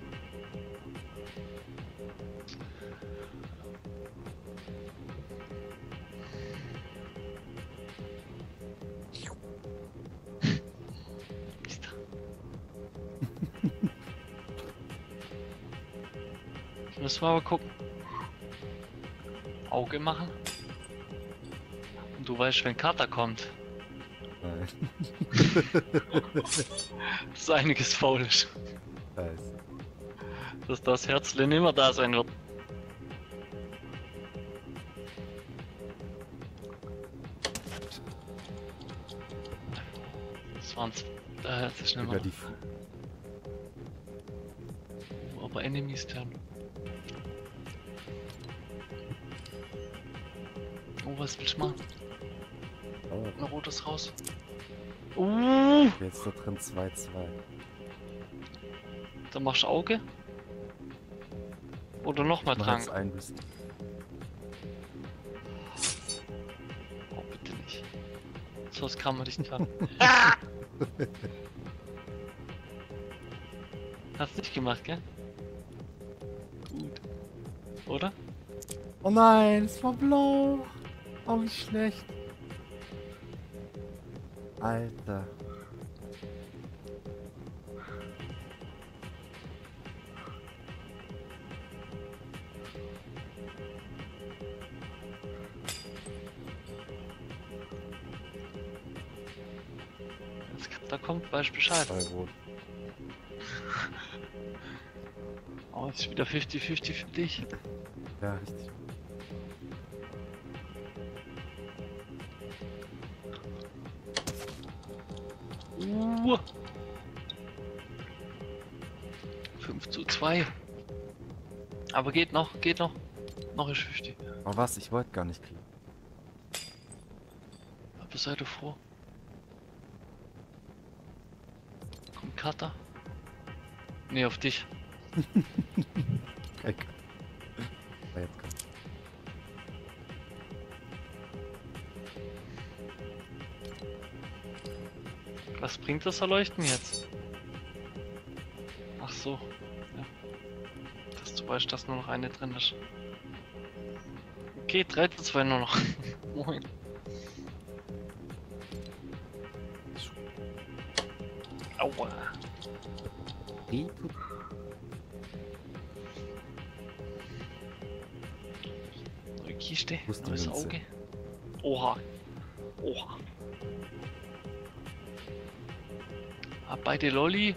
Mist. Jetzt müssen wir aber gucken. Auge machen. Und du weißt, wenn Kater kommt, Nein. dass einiges faul ist. Scheiße. Dass das Herzle nimmer da sein wird. Das waren's. Da das ist nicht Über mehr. die Fu Oh, aber Enemies Turn. Oh, was willst du machen? Oh, Ein rotes raus. Uh, jetzt da drin zwei zwei. dann machst du Auge. Oder nochmal Mach Trank. jetzt ein bisschen. Oh, bitte nicht. So was kann man dich nicht haben. Hast nicht gemacht, gell? Gut. Oder? Oh nein, es war blau. Oh, wie schlecht. Alter. Jetzt, da kommt, weißt du Bescheid. Zwei rot. Oh, jetzt ist wieder fünfzig fünfzig für dich. Ja, richtig. Uh. fünf zu zwei. Aber geht noch, geht noch. Noch ist fünfzig. Oh was, ich wollte gar nicht klicken. Aber sei doch froh. Kommt Cutter? Nee, auf dich. Egal. Ja, jetzt kommt. Was bringt das Erleuchten jetzt? Ach so. Ja. Dass du weißt, dass nur noch eine drin ist. Okay, drei zu zwei nur noch. Moin. Aua. Die tut- Neue Kiste, Wo ist die neues Münze? Auge. Oha. Oha. Ah, beide Lolli.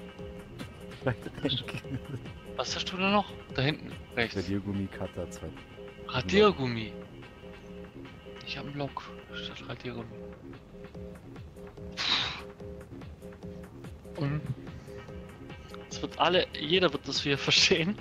Was hast du da noch? Da hinten, rechts. Radiergummi Cutter zwei. Radiergummi. Ich hab einen Block statt Radiergummi. Und es wird alle, jeder wird das wieder verstehen.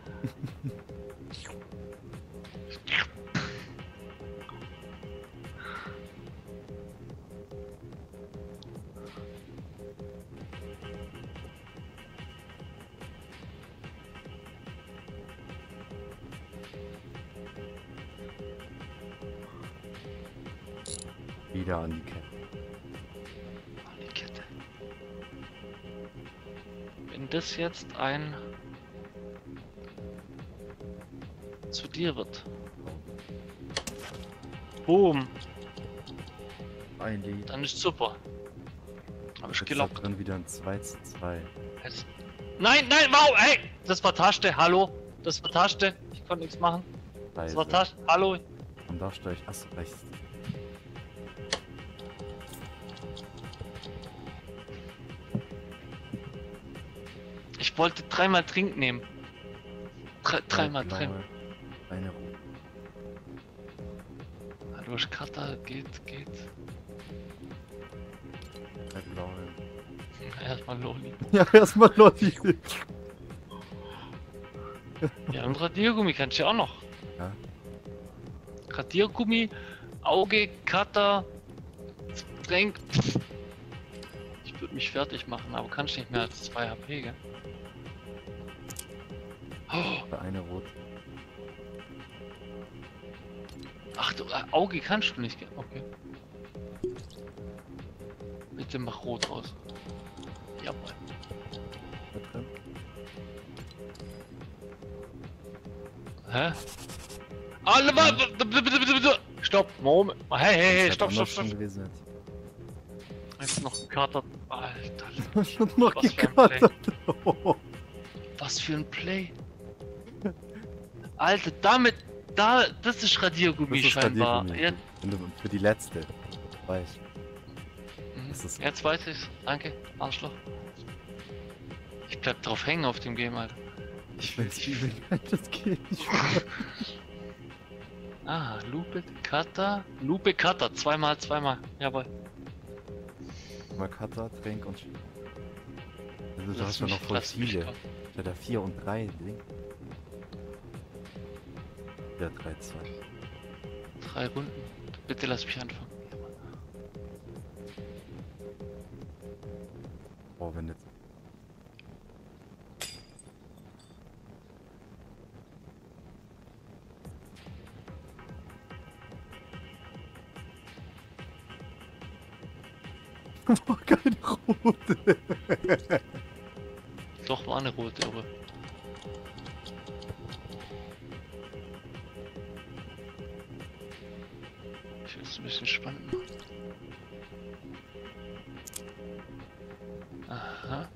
Wieder an die Kette. An die Kette. Wenn das jetzt ein zu dir wird. Boom. Ein Lied. Dann ist super. Hab ich Jetzt da gelockt. drin wieder ein zwei zu zwei. Jetzt. Nein, nein, wow, ey! Das war Taste, hallo. Das war Taste. Ich konnte nichts machen. Das war Leise. Taste, hallo. Und da stehe ich. Achso, rechts. Ich wollte dreimal Trink nehmen. Drei, dreimal Blaue, Trink. Eine rote. Ah, du hast Cutter, geht, geht. Drei blaue. Erstmal Loli. Ja, erstmal Lotti. Ja, und Radiergummi kannst du ja auch noch. Ja. Radiergummi, Auge, Cutter, Tränk. Ich würde mich fertig machen, aber kannst nicht mehr als zwei H P, gell? Oh, Oder eine rot. ach du, äh, Auge kannst du nicht, gell? Okay. Bitte mach rot raus. Jawohl. Da drin. Hä? Alle mal! Stopp! Moment! Hey, hey, hey, Das stopp, hätte stopp, anders stopp! schon gewesen jetzt. Jetzt noch ein Kater. Alter, Ich hab noch Was für ein gekatert. Oh. was für ein Play! Alter, damit, da, das ist Radiergummi Das ist scheinbar. Radiergummi. Jetzt, Wenn du für die letzte. Weiß ich. mhm. Das ist- Jetzt weiß ich's. Danke, Arschloch. Ich bleib drauf hängen auf dem Game, Alter. Ich will spielen, das geht nicht. Ah, Lupe, Cutter. Lupe, Cutter. Zweimal, zweimal. Jawohl. Mal Cutter, Tränk und... Sch- Also, du Lass hast ja mich- noch voll lass mich viele. kommen. Ich hatte vier und drei. Ding. Ja, drei, zwei. Drei Runden. Bitte lass mich anfangen. Oh, wenn jetzt... War keine rote. Doch, war eine rote, aber. Ich will es ein bisschen spannend machen. Aha.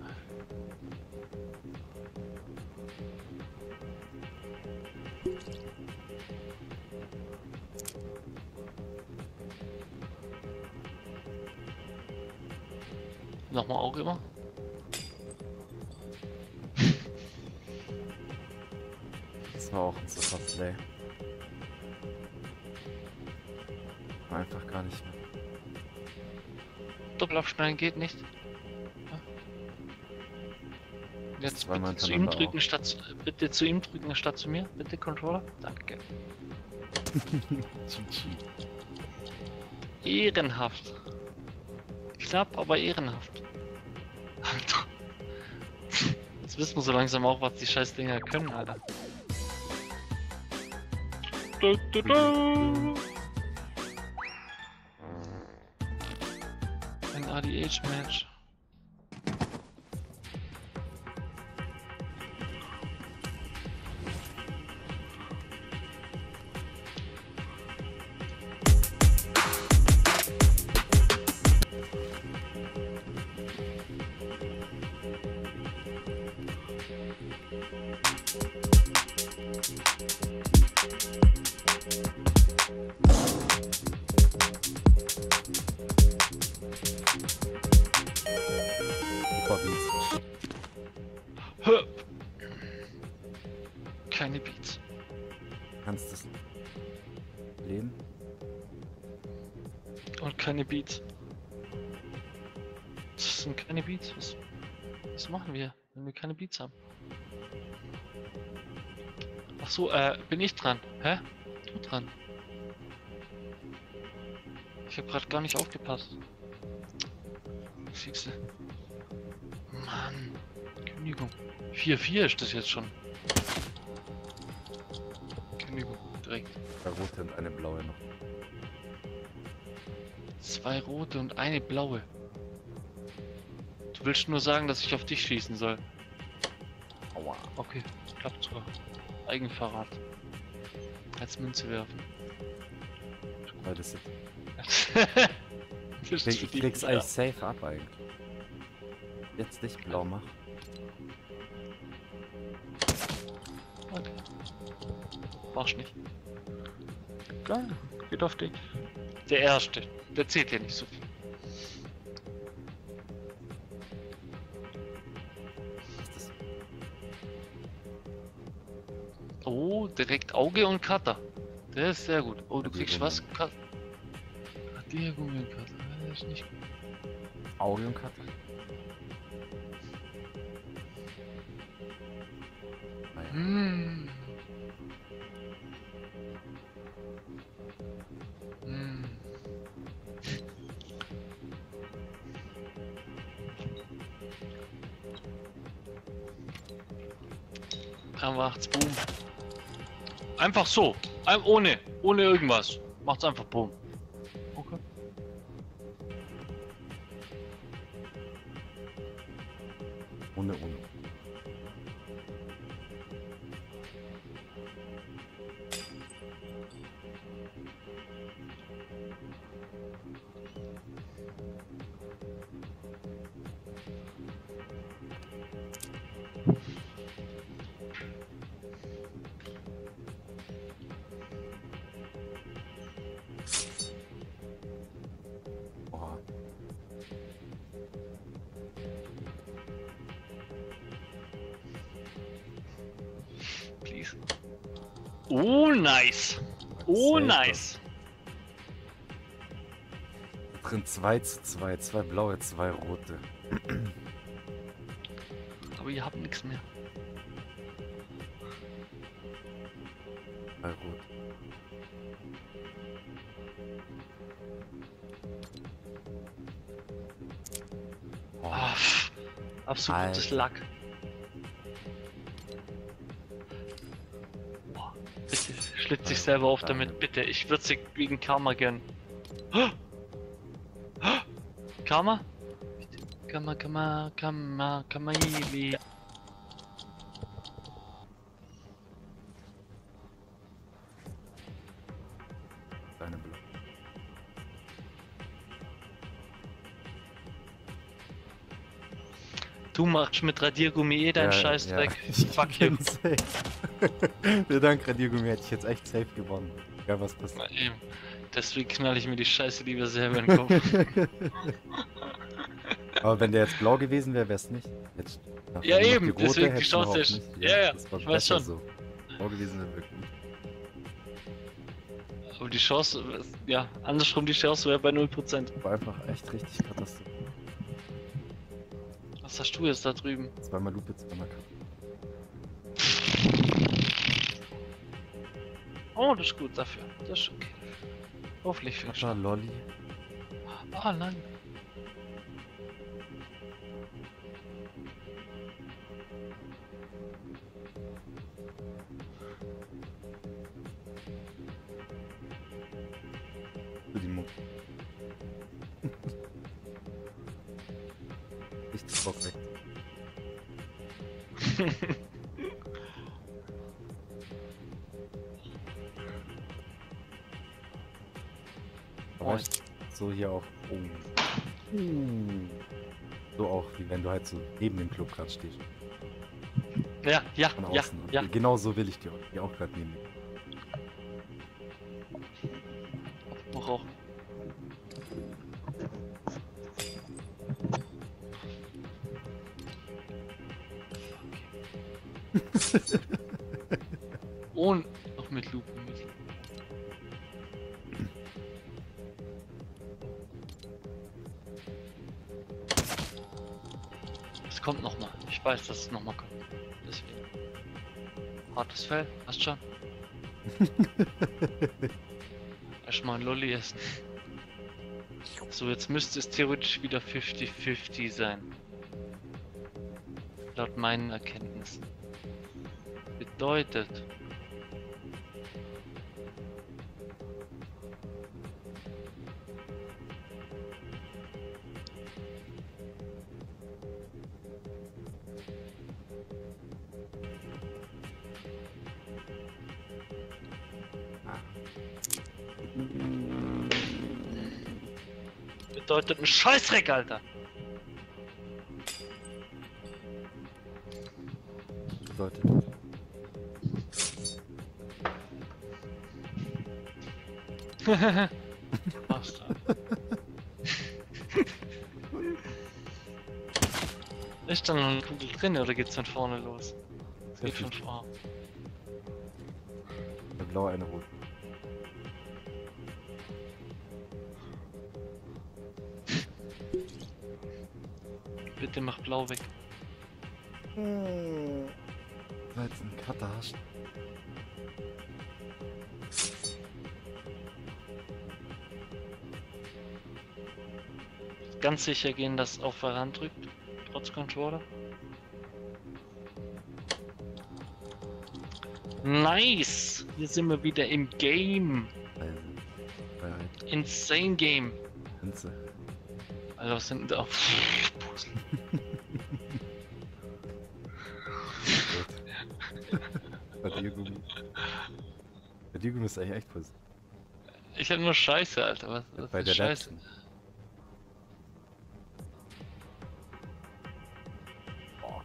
Nochmal Auge immer. Das war auch ein super Play. War einfach gar nicht mehr. Doppelabschneiden geht nicht. Ja. Jetzt Zweimal bitte zu ihm hintereinander drücken statt zu, bitte zu ihm drücken statt zu mir. Bitte Controller. Danke. G G. Ehrenhaft. Knapp, aber ehrenhaft. Alter. Jetzt wissen wir so langsam auch, was die scheiß Dinger können, Alter. Du, du, du. Ein A D H-Match. Super Beats. Hö. Keine Beats. Kannst das leben? Und keine Beats. Das sind keine Beats. Was, was machen wir, wenn wir keine Beats haben? Ach so, äh, bin ich dran? Hä? Du dran? Ich habe gerade gar nicht aufgepasst. Siehste. Mann. Kündigung. vier vier ist das jetzt schon. Kündigung. Direkt. Eine rote und eine blaue noch. Zwei rote und eine blaue. Du willst nur sagen, dass ich auf dich schießen soll. Aua. Okay, klappt sogar. Eigenverrat. Als Münze werfen. Weil das ist, Das ist ich, für ich die- krieg's ja. eigentlich safe ab eigentlich. Jetzt nicht blau mach. Okay. Brauchst nicht. Geil, geht auf dich. Der erste, der zählt ja nicht so viel. Was ist das? Oh, direkt Auge und Cutter. Der ist sehr gut. Oh, du kriegst was? Cut- Radiergummi und Cutter. Das ist nicht gut. Auge und Cutter? Ah ja. Hm. Er macht's boom. Einfach so. Ein, ohne. Ohne irgendwas. Macht's einfach boom. Okay. Ohne, ohne. Oh. Please. Oh, nice. Oh, Safe. nice. Drin zwei zu zwei, zwei blaue, zwei rote. Aber ihr habt nichts mehr. Zwei rot. Oh, Ah, pff. Absolutes Alter. Lack. Boah, bitte, schlitz dich selber auf damit, bitte. Ich würde sie wegen Karma gern. Karma? Karma, Karma, Karma, Kamaili. deine Blau. Du machst mit Radiergummi eh deinen Ja, Scheißdreck. ja. Ich Fuck you. bin safe. Der Dank Radiergummi hätte ich jetzt echt safe gewonnen. Egal was passiert. Na eben. Deswegen knall ich mir die Scheiße lieber selber in den Kopf. Aber wenn der jetzt blau gewesen wäre, wäre es nicht. Jetzt, nachdem Ja, noch eben, die rote deswegen hätte die ich noch Chance auch ist- nicht. ja, ja, das war ich weiß besser schon. so. Blau gewesen wäre wirklich nicht. Aber die Chance, ja, andersrum die Chance wäre bei null Prozent. War einfach echt richtig katastrophal. Was hast du jetzt da drüben? Zweimal Lupe, zweimal Cut. Oh, das ist gut dafür. Das ist okay. Hoffentlich für Papa, Lolli. Ah, nein. Für die Mucke. Richtig Bock weg. Aber Oh. echt so hier auch. Oh. Uh. So auch, wie wenn du halt so neben dem Club gerade stehst. Ja, ja, Von ja, außen. Und ja. Genau so will ich die auch, die auch gerade nehmen. Noch auch. Und noch mit Lupe mit. Es kommt noch mal. Ich weiß, dass es noch mal kommt. Deswegen. Hartes Fell, hast schon. Erstmal ein Lolli essen. So, jetzt müsste es theoretisch wieder fünfzig fünfzig sein. Laut meinen Erkenntnissen. Bedeutet. Bedeutet ein Scheißdreck, Alter. Bedeutet. Bastard. Ist da noch eine Kugel drin oder geht's von vorne los? Es geht von vorne. Eine blaue, eine rote. Bitte mach blau weg. Weil jetzt einen Cutter hast. Ganz sicher gehen, dass auf Veran drückt, trotz Controller. Nice! Hier sind wir wieder im Game. Also, Freiheit, Insane Game. Grenze. Alter, was sind denn da? Pff, Puzzle. Radiergummi. Radiergummi ist eigentlich echt Puzzle. Ich hab nur Scheiße, Alter. Was, was Bei ist der Scheiße? letzten. Boah.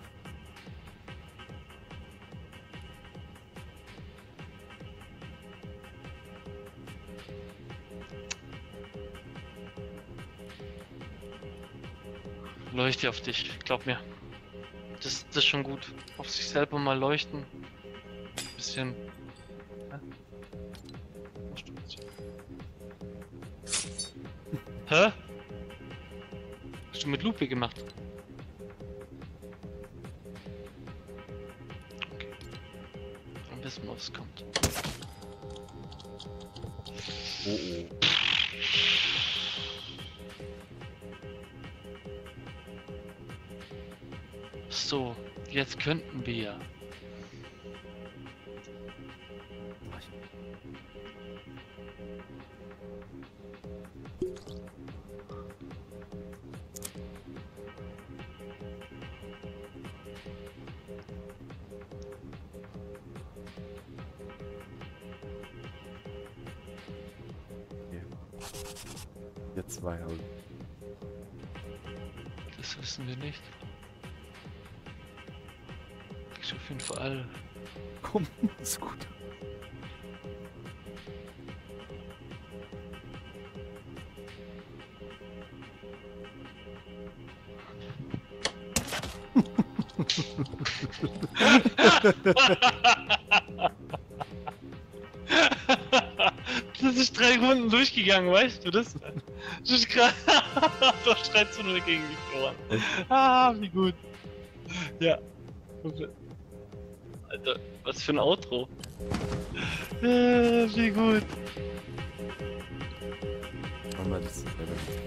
Leuchte auf dich, glaub mir. Das, das ist schon gut. Auf sich selber mal leuchten. Bisschen. Hä? Was stimmt's? Hä? Hast du mit Lupe gemacht? Okay. Dann wissen wir, was kommt. Oh oh. So, jetzt könnten wir. Jetzt zwei, aber Das wissen wir nicht. Ich auf jeden Fall. komm, ist gut. Das ist drei Runden durchgegangen, weißt du das? Das ist gerade. Doch schreit zu nur gegen mich voran. Ah, wie gut. Ja. Alter, was für ein Outro. Äh, wie gut. Wollen wir das selber nicht.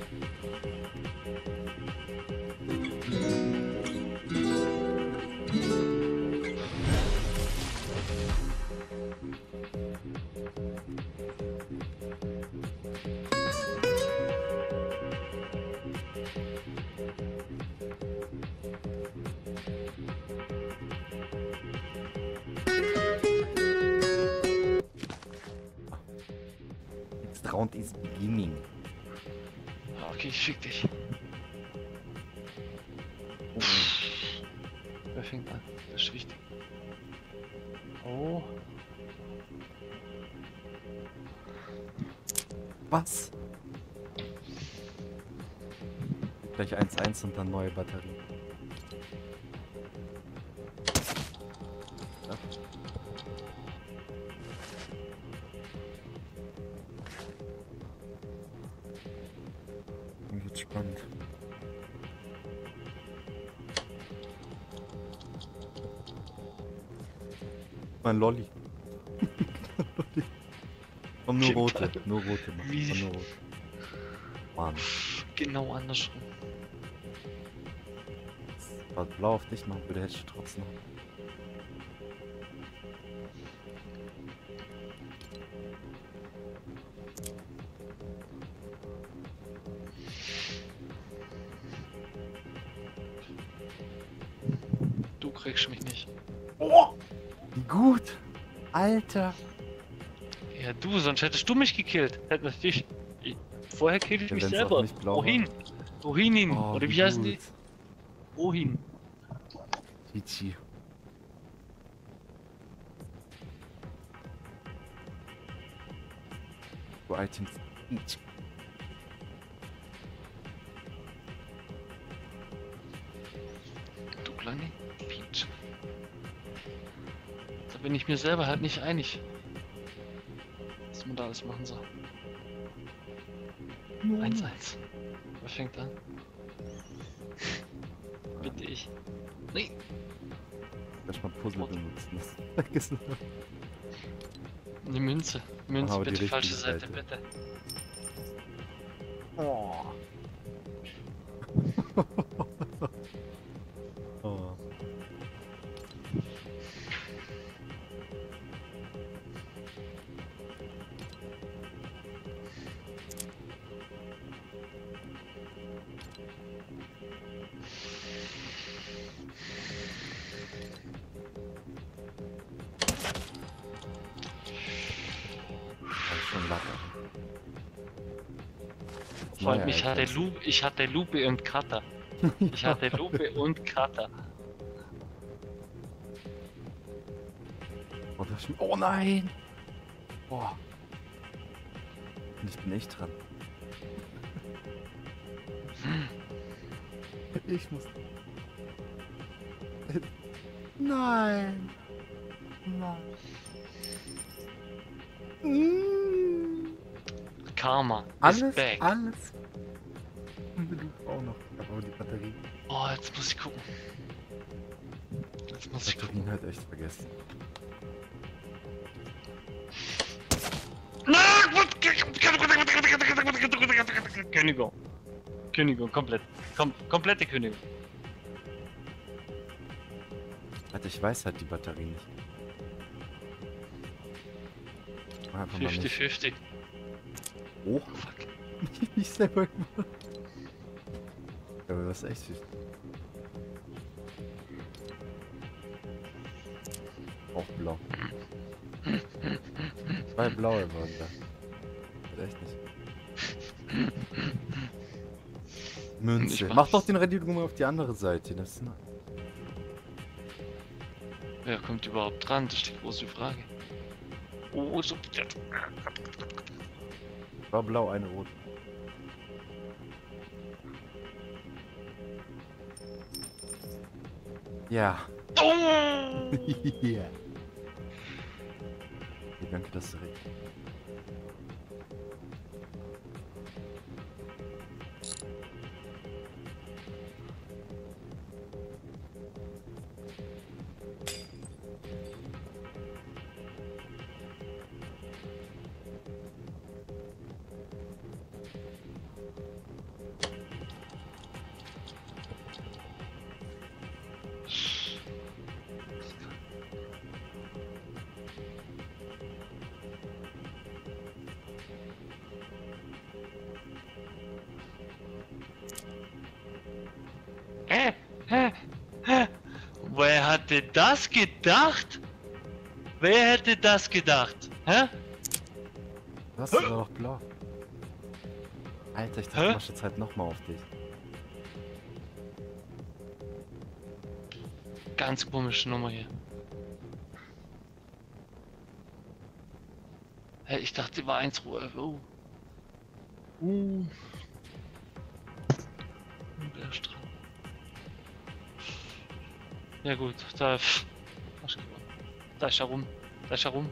Next round is beginning. Okay, ich schick dich. Oh, Wer fängt an? Das ist wichtig. Oh. was? Gleich eins eins und dann neue Batterie. Ja. Dann wird's spannend. Mein Lolli. Lolli. Komm, nur rote, nur rote, Mann. Wie- Komm, nur rote. Mann, Genau andersrum. was blau auf dich machen würde, hätte ich trotzdem noch. Du kriegst mich nicht. Wie gut! Alter! Ja, du, sonst hättest du mich gekillt. Hätten wir dich. Ich, vorher kill ich Ja, mich wenn's selber. auch nicht blau war. Wohin? Wohin hin? Oh, Oder wie heißen die? gut. Wohin? G G. Two items each. Du kleine Peach. Da bin ich mir selber halt nicht einig. Was man da alles machen soll. eins eins. Wer fängt an? Bitte ich. Nee. Erstmal Puzzle Wort. benutzen. Das ist vergessen. Eine Münze. Münze, aber die bitte, falsche richtige Seite, Seite. bitte. Oh. oh. Das ist schon Latte. Freund, mich hatte Lupe, ich hatte Lupe und Cutter. Ich hatte Lupe und Cutter. Oh, das oh nein! Boah. Und ich bin echt dran. Ich muss. Nein! Nein! Mm. Karma Alles, is back. alles. Und du auch noch. Aber die Batterie. Oh, jetzt muss ich gucken. Jetzt muss ich gucken. Batterien halt echt vergessen. Kündigung. Kündigung, komplett. Kom komplette Kündigung. Alter, ich weiß halt die Batterie nicht. Einfach mal fünfzig nicht. fünfzig. Oh, Fuck. ich selber gemacht. Ja, aber das ist echt süß. Auch blau. Zwei blaue waren da. Echt nicht. Münze. Ich Mach mach's. doch den Reddit mal auf die andere Seite. Das ist Wer kommt überhaupt dran? Das ist die große Frage. Oh, so. war blau, eine rot. Ja. Oh! Ja. Okay, danke, dass du recht. Hä? Hä? Hä? Wer hatte das gedacht? Wer hätte das gedacht? Hä? Das ist doch blau. Alter, ich dachte, Hä? ich mach jetzt halt nochmal auf dich. Ganz komische Nummer hier. Hä, ich dachte, die war eins Ruhe. Oh. Uh. Der Strand. Ja gut, da, da ist er rum. Da ist er rum.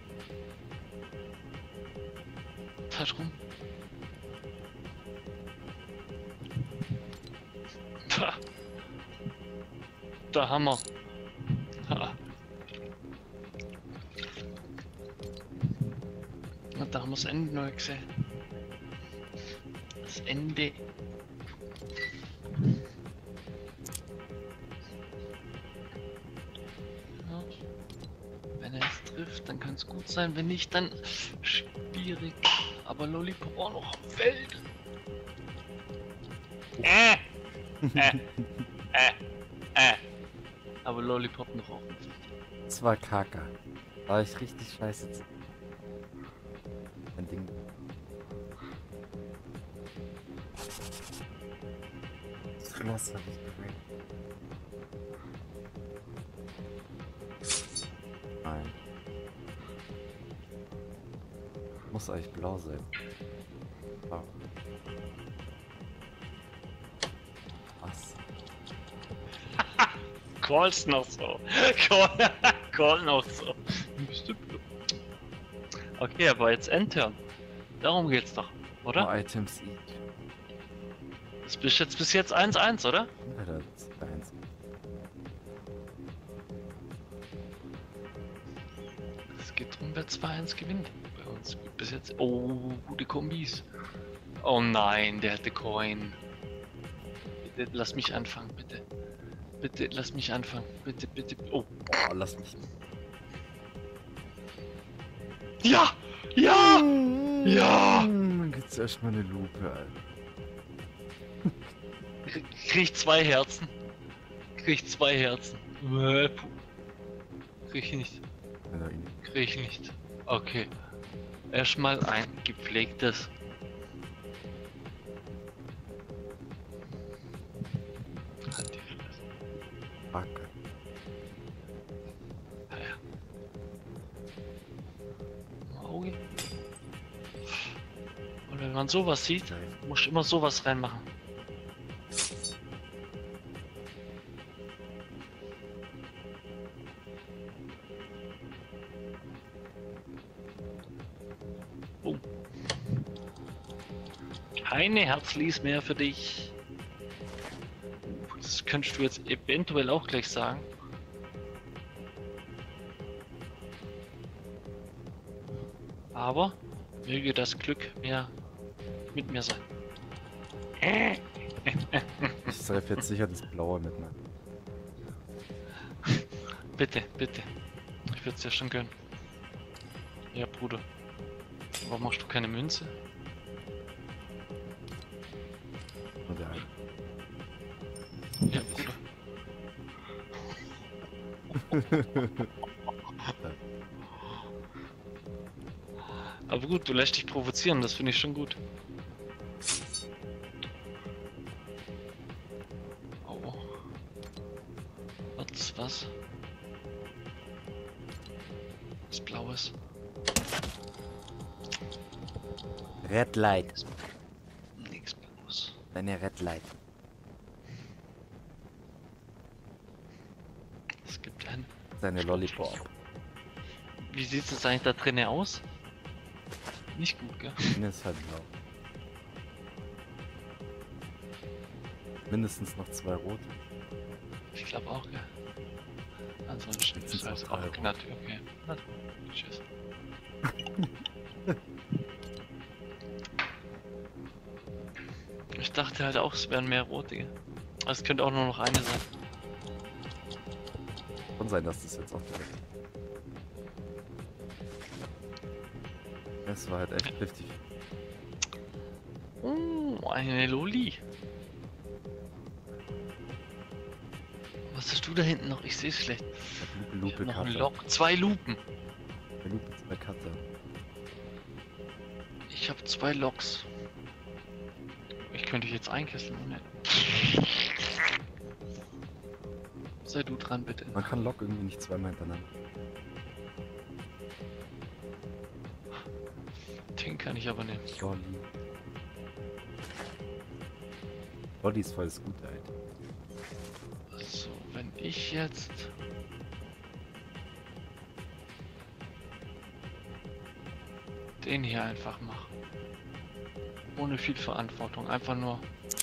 Da ist rum. Da. Da haben wir. Ha. Und da haben wir das Ende neu gesehen. Das Ende. Ja. Wenn er es trifft, dann kann es gut sein. Wenn nicht, dann schwierig. Aber Lollipop auch noch am Feld. Äh. Äh. Äh. Äh. Aber Lollipop noch auf dem Feld. Das war Kaka. Da war ich richtig scheiße. zu- Ein Ding. Was hab ich gewählt? Nein. Muss eigentlich blau sein. Oh. Was? Call's noch so. Call, call noch so. Okay, aber jetzt Endturn. Darum geht's doch, oder? More items each. Das bist jetzt bis jetzt eins eins, oder? Ja, das ist eins. Es geht drum, wer zwei eins gewinnt. Bei uns bis jetzt. Oh, gute Kombis. Oh nein, der hatte Coin. Bitte lass mich anfangen, bitte. Bitte lass mich anfangen. Bitte, bitte. Oh. Oh, lass mich. Ja! Ja! Ja! Dann gibt's erstmal eine Lupe, Alter. Krieg ich zwei Herzen. Krieg Krieg ich zwei Herzen. Äh, puh. Krieg ich nicht. Nein. Krieg ich nicht. Okay. Erstmal ein gepflegtes. Halt die Fresse. Backe. Naja. Auge. Und wenn man sowas sieht, muss ich immer sowas reinmachen. Boom. Keine Herzlis mehr für dich. Das könntest du jetzt eventuell auch gleich sagen. Aber möge das Glück mehr mit mir sein. Ich treffe jetzt sicher das Blaue mit, ne? Bitte, bitte. Ich würde es dir schon gönnen. Ja, Bruder. Warum machst du keine Münze? Nur der eine. Ja, Bruder. Aber gut, du lässt dich provozieren, das finde ich schon gut. Oh. Was, was? Was Blaues. Red Light. Nix Blaues. Deine Red Light. Es gibt einen. Seine Lollipop. Wie sieht es eigentlich da drinnen aus? Nicht gut, gell? Ne, ist halt blau. Mindestens noch zwei rote. Ich glaube auch, gell? Ansonsten Jetzt ist sind's alles auch drei auch glatt, okay. Na, tschüss. Ich dachte halt auch, es wären mehr rote, gell? Aber es könnte auch nur noch eine sein. Kann sein, dass das jetzt auch direkt. Es war halt echt fünfzig. Oh, eine Loli. Was hast du da hinten noch? Ich sehe es schlecht. Lupe, Ich hab Lupe, noch einen Cutter. Lock. Zwei Lupen. Der Lupe, zwei Cutter. Ich habe zwei Locks. Ich könnte dich jetzt einkesseln ohne. Sei du dran, bitte. Man kann Lock irgendwie nicht zweimal hintereinander. Den kann ich aber nehmen. Lolli. Lolli ist voll das Gute, Alter. So, wenn ich jetzt. Den hier einfach mache. Ohne viel Verantwortung. Einfach nur.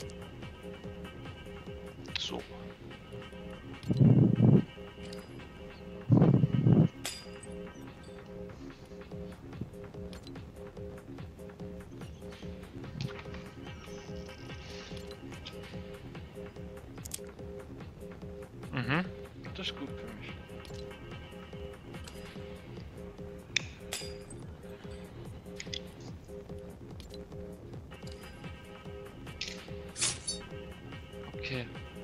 So. Mhm. Das ist gut für mich. Okay.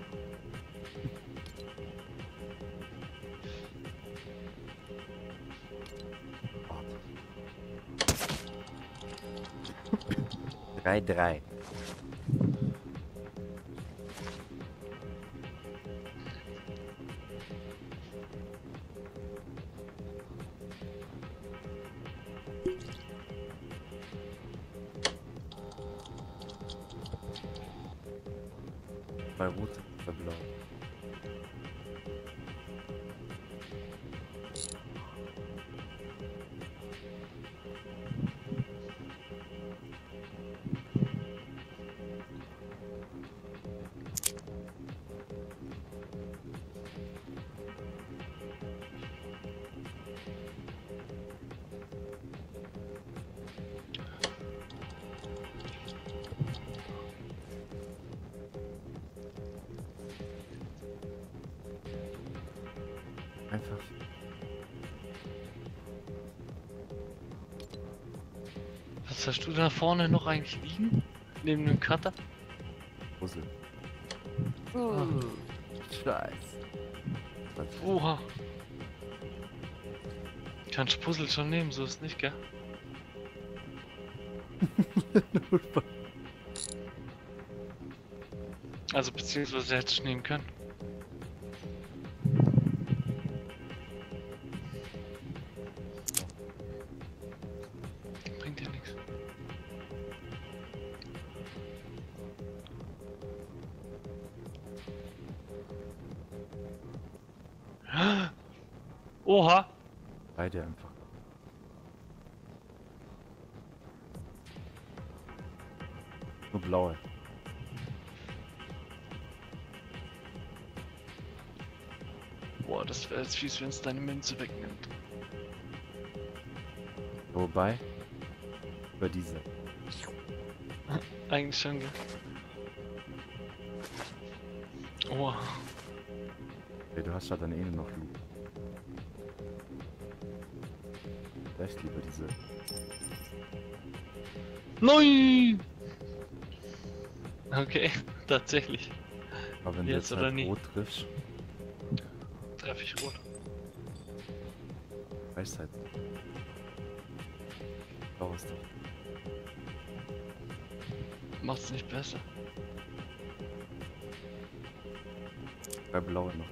drei drei. Zwei rote, zwei blau. Einfach. Was hast du da vorne noch eigentlich liegen? Neben dem Cutter? Puzzle. Ah. Scheiße. Oha. Kannst Puzzle schon nehmen, so ist nicht, gell? Also beziehungsweise hätte ich nehmen können. Bringt ja nichts. Oha! Beide einfach. Nur blaue. Boah, das wäre jetzt fies, wenn es deine Münze wegnimmt. Wobei, über diese. Eigentlich schon, gell? Oha. Hey, du hast ja dann eh nur noch Loot. Vielleicht lieber diese. Nein! Okay, tatsächlich. Aber wenn du Jetzt jetzt oder halt nie? rot triffst, Treffe ich rot. weißt halt. Blau ist doch. Macht's nicht besser. Bei blau noch.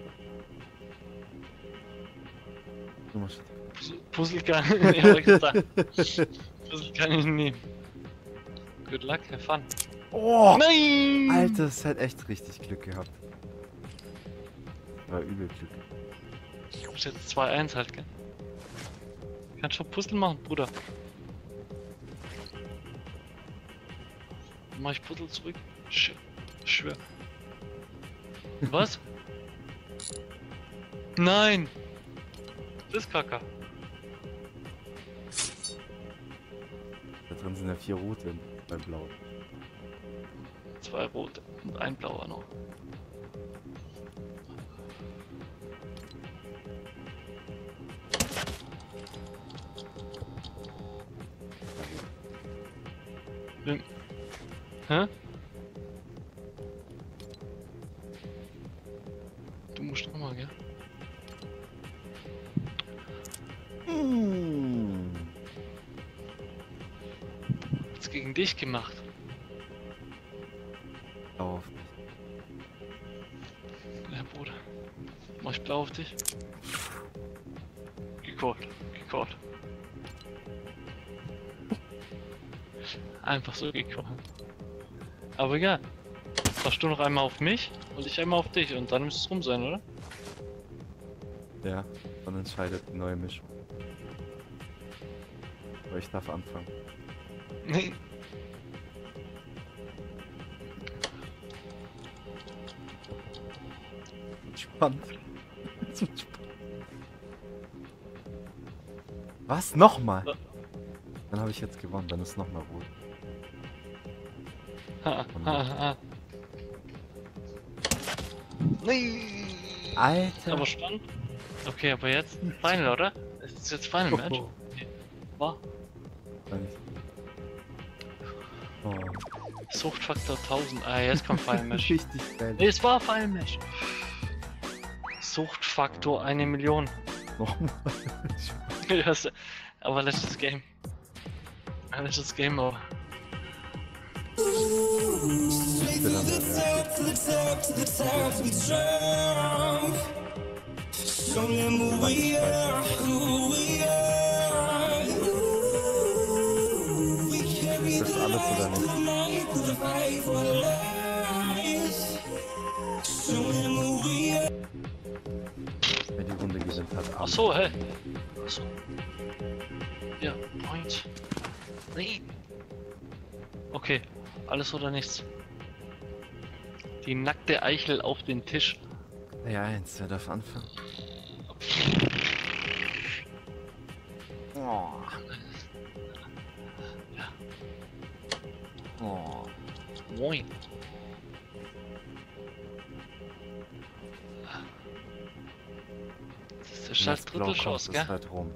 Du machst Puzzle, Puzzle kann ich hab ich gesagt. Puzzle kann ich nehmen. Good luck, have fun. Oh! Nein! Alter, es hat echt richtig Glück gehabt. War übel Glück. Ich hab jetzt zwei eins halt, gell? Kannst schon Puzzle machen, Bruder. Dann mach ich Puzzle zurück. Sch schwör. Was? Nein! Das ist Kacke. Da drin sind ja vier rote bei blau. Zwei rote und ein blauer noch. Bin... Hä? Du musst noch mal, gell? Mm. Hat's gegen dich gemacht. Blau auf dich. Ja, Bruder. Mach ich blau auf dich? Gecallt, gecallt. Einfach so gecallt. Aber egal. Machst du noch einmal auf mich und ich einmal auf dich und dann müsste es rum sein, oder? Ja, dann entscheidet die neue Mischung. Aber ich darf anfangen. Nee. Spannend. Was? Nochmal? Ja. Dann habe ich jetzt gewonnen, dann ist nochmal rot. Ha, ha, ha. Nee. Alter! Aber spannend. Okay, aber jetzt Final, oder? Es ist jetzt Final Match. Oh. War. Oh. Suchtfaktor tausend. Ah, jetzt kommt Final Match. Richtig geil. Nee, es war Final Match. Suchtfaktor eine Million. Nochmal. Ja, ist- aber letztes Game. Ja, letztes Game, aber. Ich bin an der Reaktion. Ist das alles oder nicht? Wer die Runde gewinnt hat. Ach so, hä? Ach so. Ja, Point. Nee. Okay, alles oder nichts. Die nackte Eichel auf den Tisch. Ja, eins, wer darf anfangen? Oh. Ja. Oh. Moin. Das ist der scheiß Blau Drittelchance, kommt, gell? ist halt rum.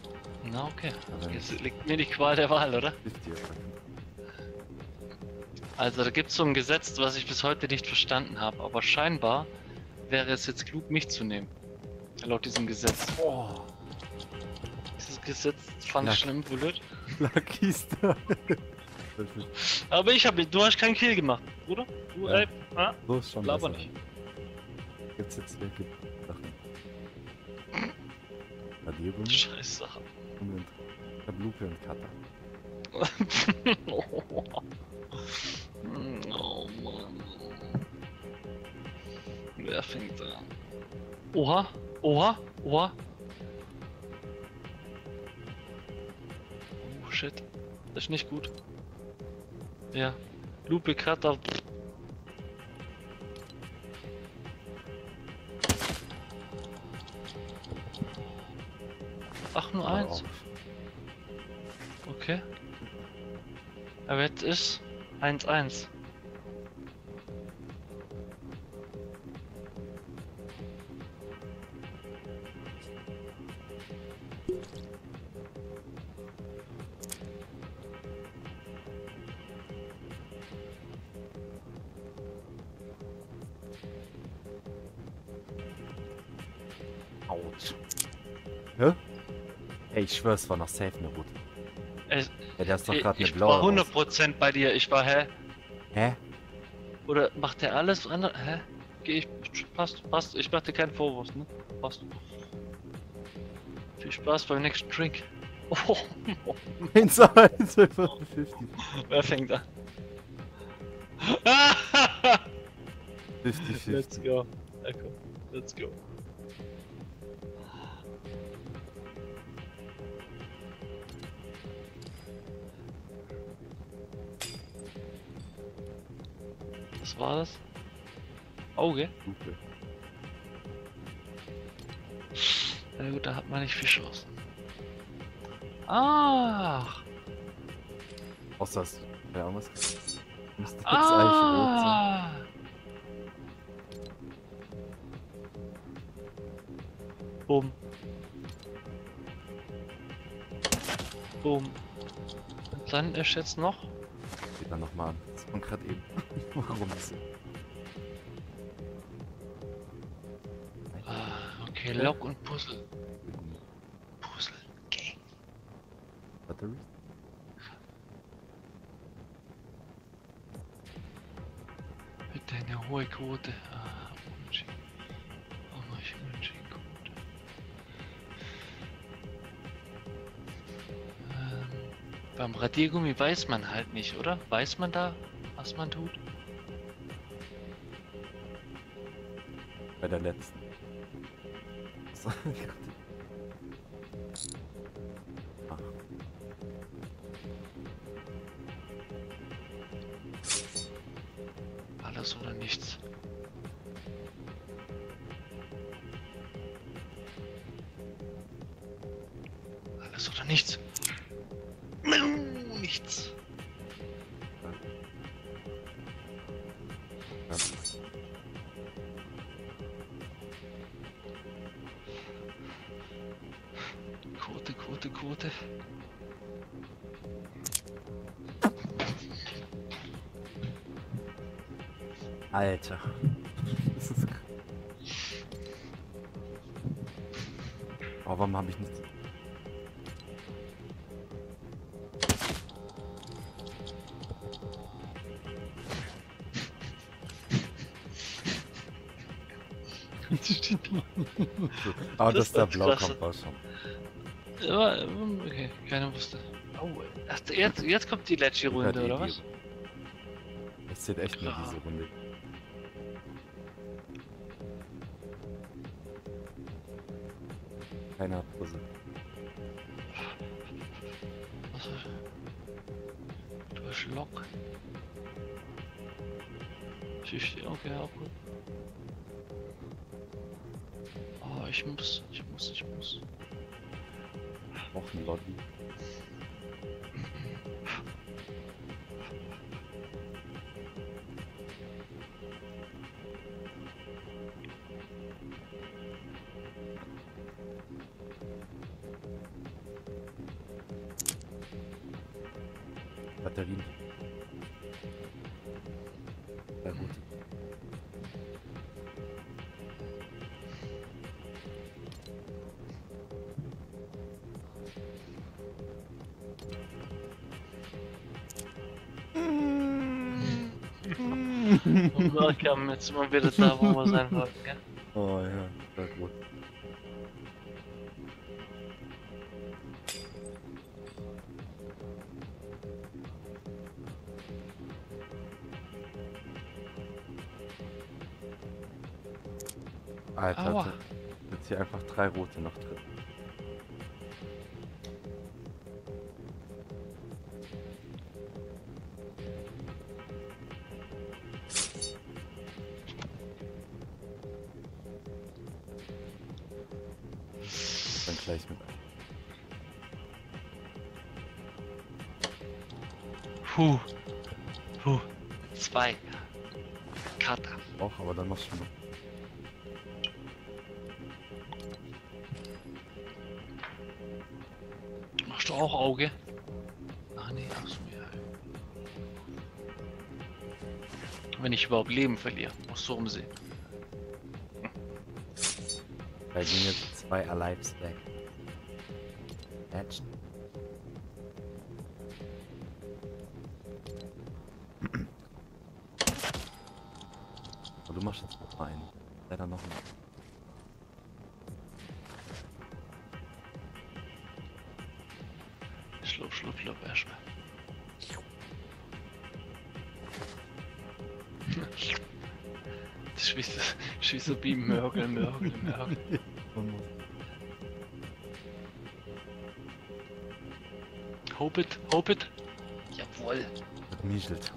Na okay. Aber Jetzt liegt mir die Qual der Wahl, oder? fünfzig. Also da gibt es so ein Gesetz, was ich bis heute nicht verstanden habe, aber scheinbar wäre es jetzt klug, mich zu nehmen. Laut diesem Gesetz. Oh, Dieses Gesetz fand Lack. ich schon blöd. Lucky Star. Aber ich habe, du hast keinen Kill gemacht, oder? Du, Ja. ey, ah, So ist schon laber besser. nicht. Gibt's jetzt welche Sachen? Radierung Scheiß Sache. und Lupe und Cutter. Oh Mann. Wer fängt an? Oha, oha, oha. Oh shit. Das ist nicht gut. Ja. Lupe, Cutter. Ach, nur Aber eins. auch. Okay. Aber jetzt ist eins eins. Autsch. Hä? Ey, ich schwör, es war noch safe eine rote. Es, Ja, der ist doch ich gerade eine ich blaue. war hundert Prozent bei dir. Ich war, hä? raus. Hä? Oder macht der alles andere? Hä? Geh ich. Passt, passt. Ich mach dir keinen Vorwurf, ne? Passt. Viel Spaß beim nächsten Drink. Oh, eins eins, fünfzig wer fängt an? fünfzig. Let's go. Echo. Let's go. Was war das? Auge? Lupe. Na gut, da hat man nicht viel Chance. Ach! Außer es wäre irgendwas. Müsste jetzt eigentlich rot sein. Ah! Bumm. Bumm. Und dann ist jetzt noch. Geht dann nochmal an. Das kommt gerade eben. Warum ist Ah, okay, Lock und Puzzle. Puzzle. Okay. Battery? Bitte eine hohe Quote. Ah, unentschieden. Oh, mach ich unentschieden Quote. Ähm, beim Radiergummi weiß man halt nicht, oder? Weiß man da, was man tut? Bei der letzten. So, Ach. Alles oder nichts. Alles oder nichts. Nichts. Ja. Quote, Quote, Quote. Alter. Das ist... Oh, warum habe ich nicht... Aber Das dass der ist Blau klasse. kommt, war schon. Ja, okay, keiner wusste. Oh, ach, jetzt, jetzt kommt die letzte Runde, oder was? Es zählt echt nur Klar. diese Runde. Keiner hat Puzzle. Also, durch Lock. fünfzig, okay, auch gut. Oh, ich muss, ich muss, ich muss. Auch ein Lobby. Batterien. Drei rote. Und welcome, jetzt sind wir wieder da, wo wir sein wollten, gell? Oh ja, sehr gut. Alter, Aua. da- jetzt hier einfach drei rote noch drin. Dann gleich mit. Puh. Puh. Zwei. Karte. Auch, aber dann machst du schon. Machst du auch Auge? Ah nee, ach so, ja. Wenn ich überhaupt Leben verliere, muss so umsehen. Da gehen jetzt zwei Alives weg. Action. Aber du machst jetzt noch mal einen. Leider noch einen. Schlupp, schlupp, schlupp, erstmal. Das ist wie so, ist wie so wie Mörgel, Mörgel, Mörgel. Hope it, hope it. Jawohl. Mischelt.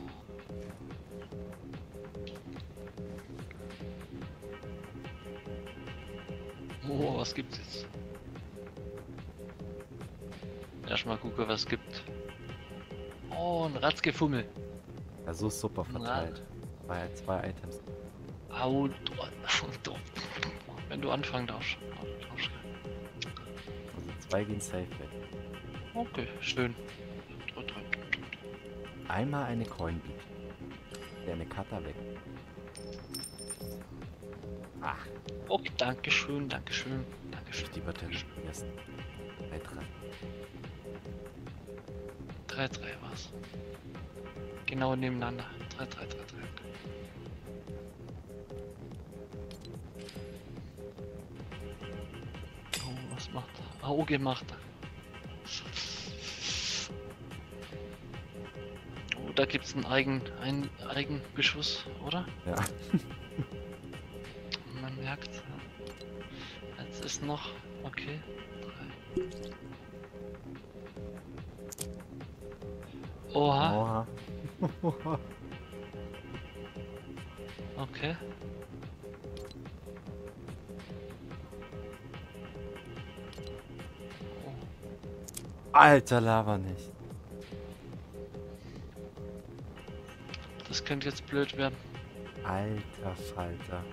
Oh, was gibt's jetzt? Erstmal gucken, was es gibt. Oh, ein Ratzgefummel. Ja, so super verteilt. War ja zwei Items. Au, du, du. Wenn du anfangen darfst. Also zwei gehen safe weg. Okay, schön. Drück, drück. Einmal eine Coin Beat. Der eine Cutter weg. Ach, Okay, dankeschön, dankeschön, dankeschön. ich die Batterie vergessen. Bei drei. drei drei war's. Genau nebeneinander. drei drei drei drei. Oh, was macht er? Auge macht er. Oh, da gibt's einen Eigen, einen Eigenbeschuss, oder? Ja. Man merkt. Jetzt ist noch. Okay. Drei. Oha. Oha. Okay. Oh. Alter, Lava nicht. Das könnte jetzt blöd werden. Alter Falter.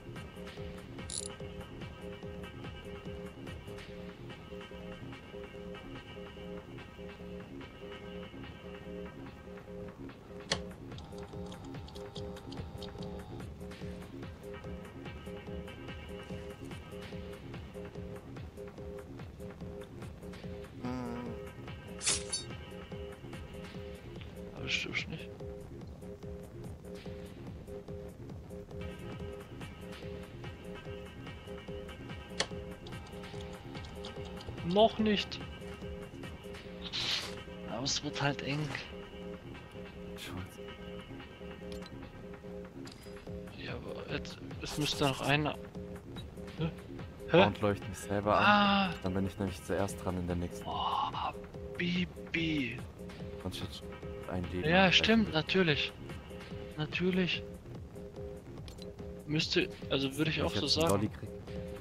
Aber stimmt nicht. Noch nicht. Aber es wird halt eng. Scheiße. Ja, aber jetzt, es müsste noch einer. Hä? Hä? Und leuchte mich selber an. Ah! Dann bin ich nämlich zuerst dran in der nächsten. Oh, Bibi. Sonst steht ein Leben. Ja, am stimmt, gleichen natürlich. Natürlich. Müsste, also würde ich Wenn auch so jetzt einen Lolli sagen. krieg.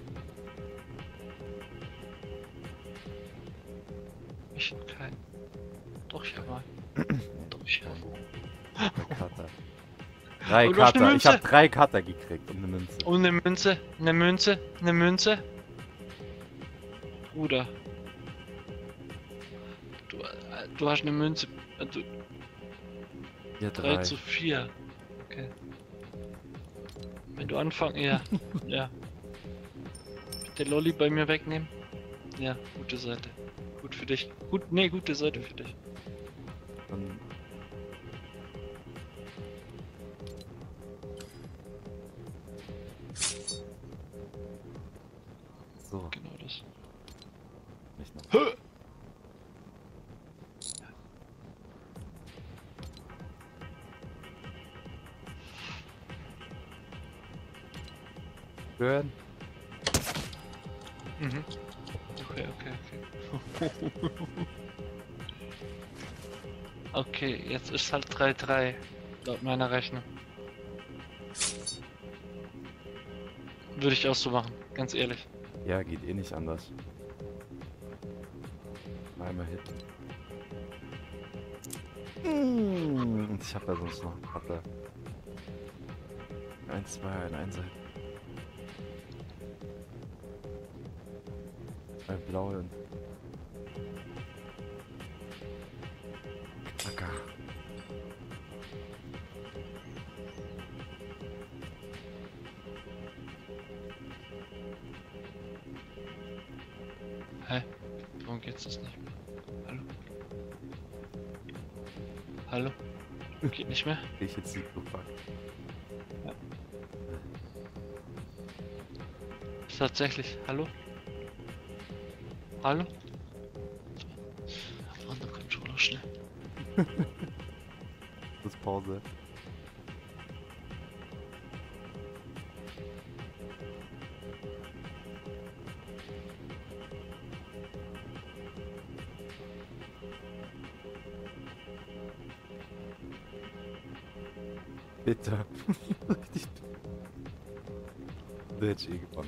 Ich hab keinen. Doch, ich hab einen. Doch, ich hab Der Cutter. Drei Oh, du hast eine Cutter. Ich hab Münze. drei Cutter gekriegt und eine Münze. Und eine Münze, eine Münze, eine Münze. Bruder. Du, äh, du hast eine Münze. äh, Du, Hier drei drei. zu vier. Okay. Wenn du anfangen, ja. Ja. Der Lolli bei mir wegnehmen? Ja, gute Seite. Gut für dich. Gut, nee, gute Seite für dich. Dann so, Genau das. nicht noch. Hö! Hören. Mhm. Okay, okay, okay. Okay, jetzt ist halt drei drei. Laut meiner Rechnung. Würde ich auch so machen, ganz ehrlich. Ja, geht eh nicht anders. Einmal hit. Mm, Und ich habe ja sonst noch einen Cutter. eins, zwei, ein Einser. Zwei blaue und Knacker. Hä? Warum geht's das nicht mehr? Hallo? Hallo? Geht nicht mehr? Krieg ich jetzt die Blutbug. Tatsächlich. Hallo? Hallo? Andere Controller schnell. Das ist Pause. Bitte. Richtig. Der hätte ich eh gewonnen.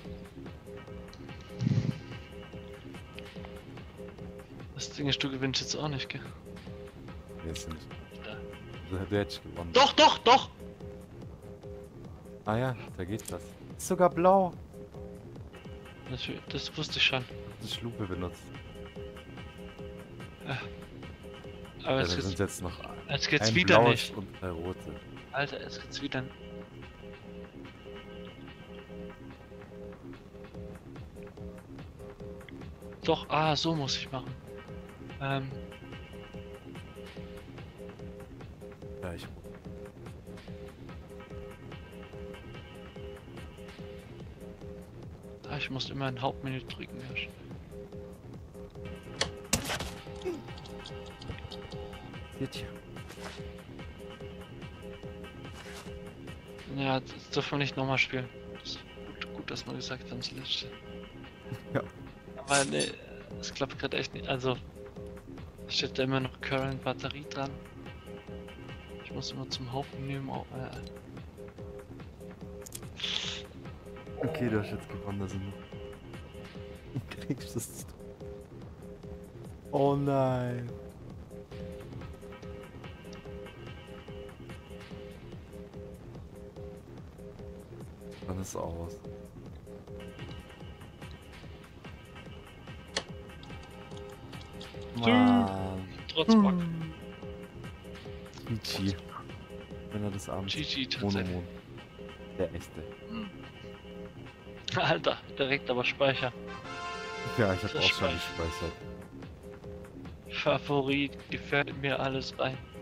Das Ding ist, du gewinnst jetzt auch nicht, gell? Nee, ist nicht. Ja. Der, der hätte ich gewonnen. Doch, doch, doch! Ah ja, da geht was. Ist sogar blau. Das, das wusste ich schon. Die Schlupe benutzt. Aber Ja, jetzt da geht's, sind jetzt noch jetzt geht's ein wieder blaues nicht. und drei rote. Alter, jetzt geht's wieder nicht. Doch, ah, so muss ich machen. Ähm, Ja, ich. ah, ich muss immer ein Hauptmenü drücken. Ja. Jetzt hier. Ja, das dürfen wir nicht nochmal spielen. Das ist gut, gut, dass man gesagt hat, das letzte. Ja. Aber ne, es klappt gerade echt nicht. Also, steht da immer noch Current Batterie dran. Ich muss immer zum Hauptmenü. Äh, Okay, du hast jetzt gewonnen, da sind noch. Du kriegst es. Oh nein. Dann ist es aus. Mann. trotz Bug. G G. Wenn er das abends. G G tatsächlich. Monomon. Der echte. Alter, direkt aber Speicher. Ja, ich hab Das auch schon Speicher. gespeichert. Favorit, gefällt mir alles rein.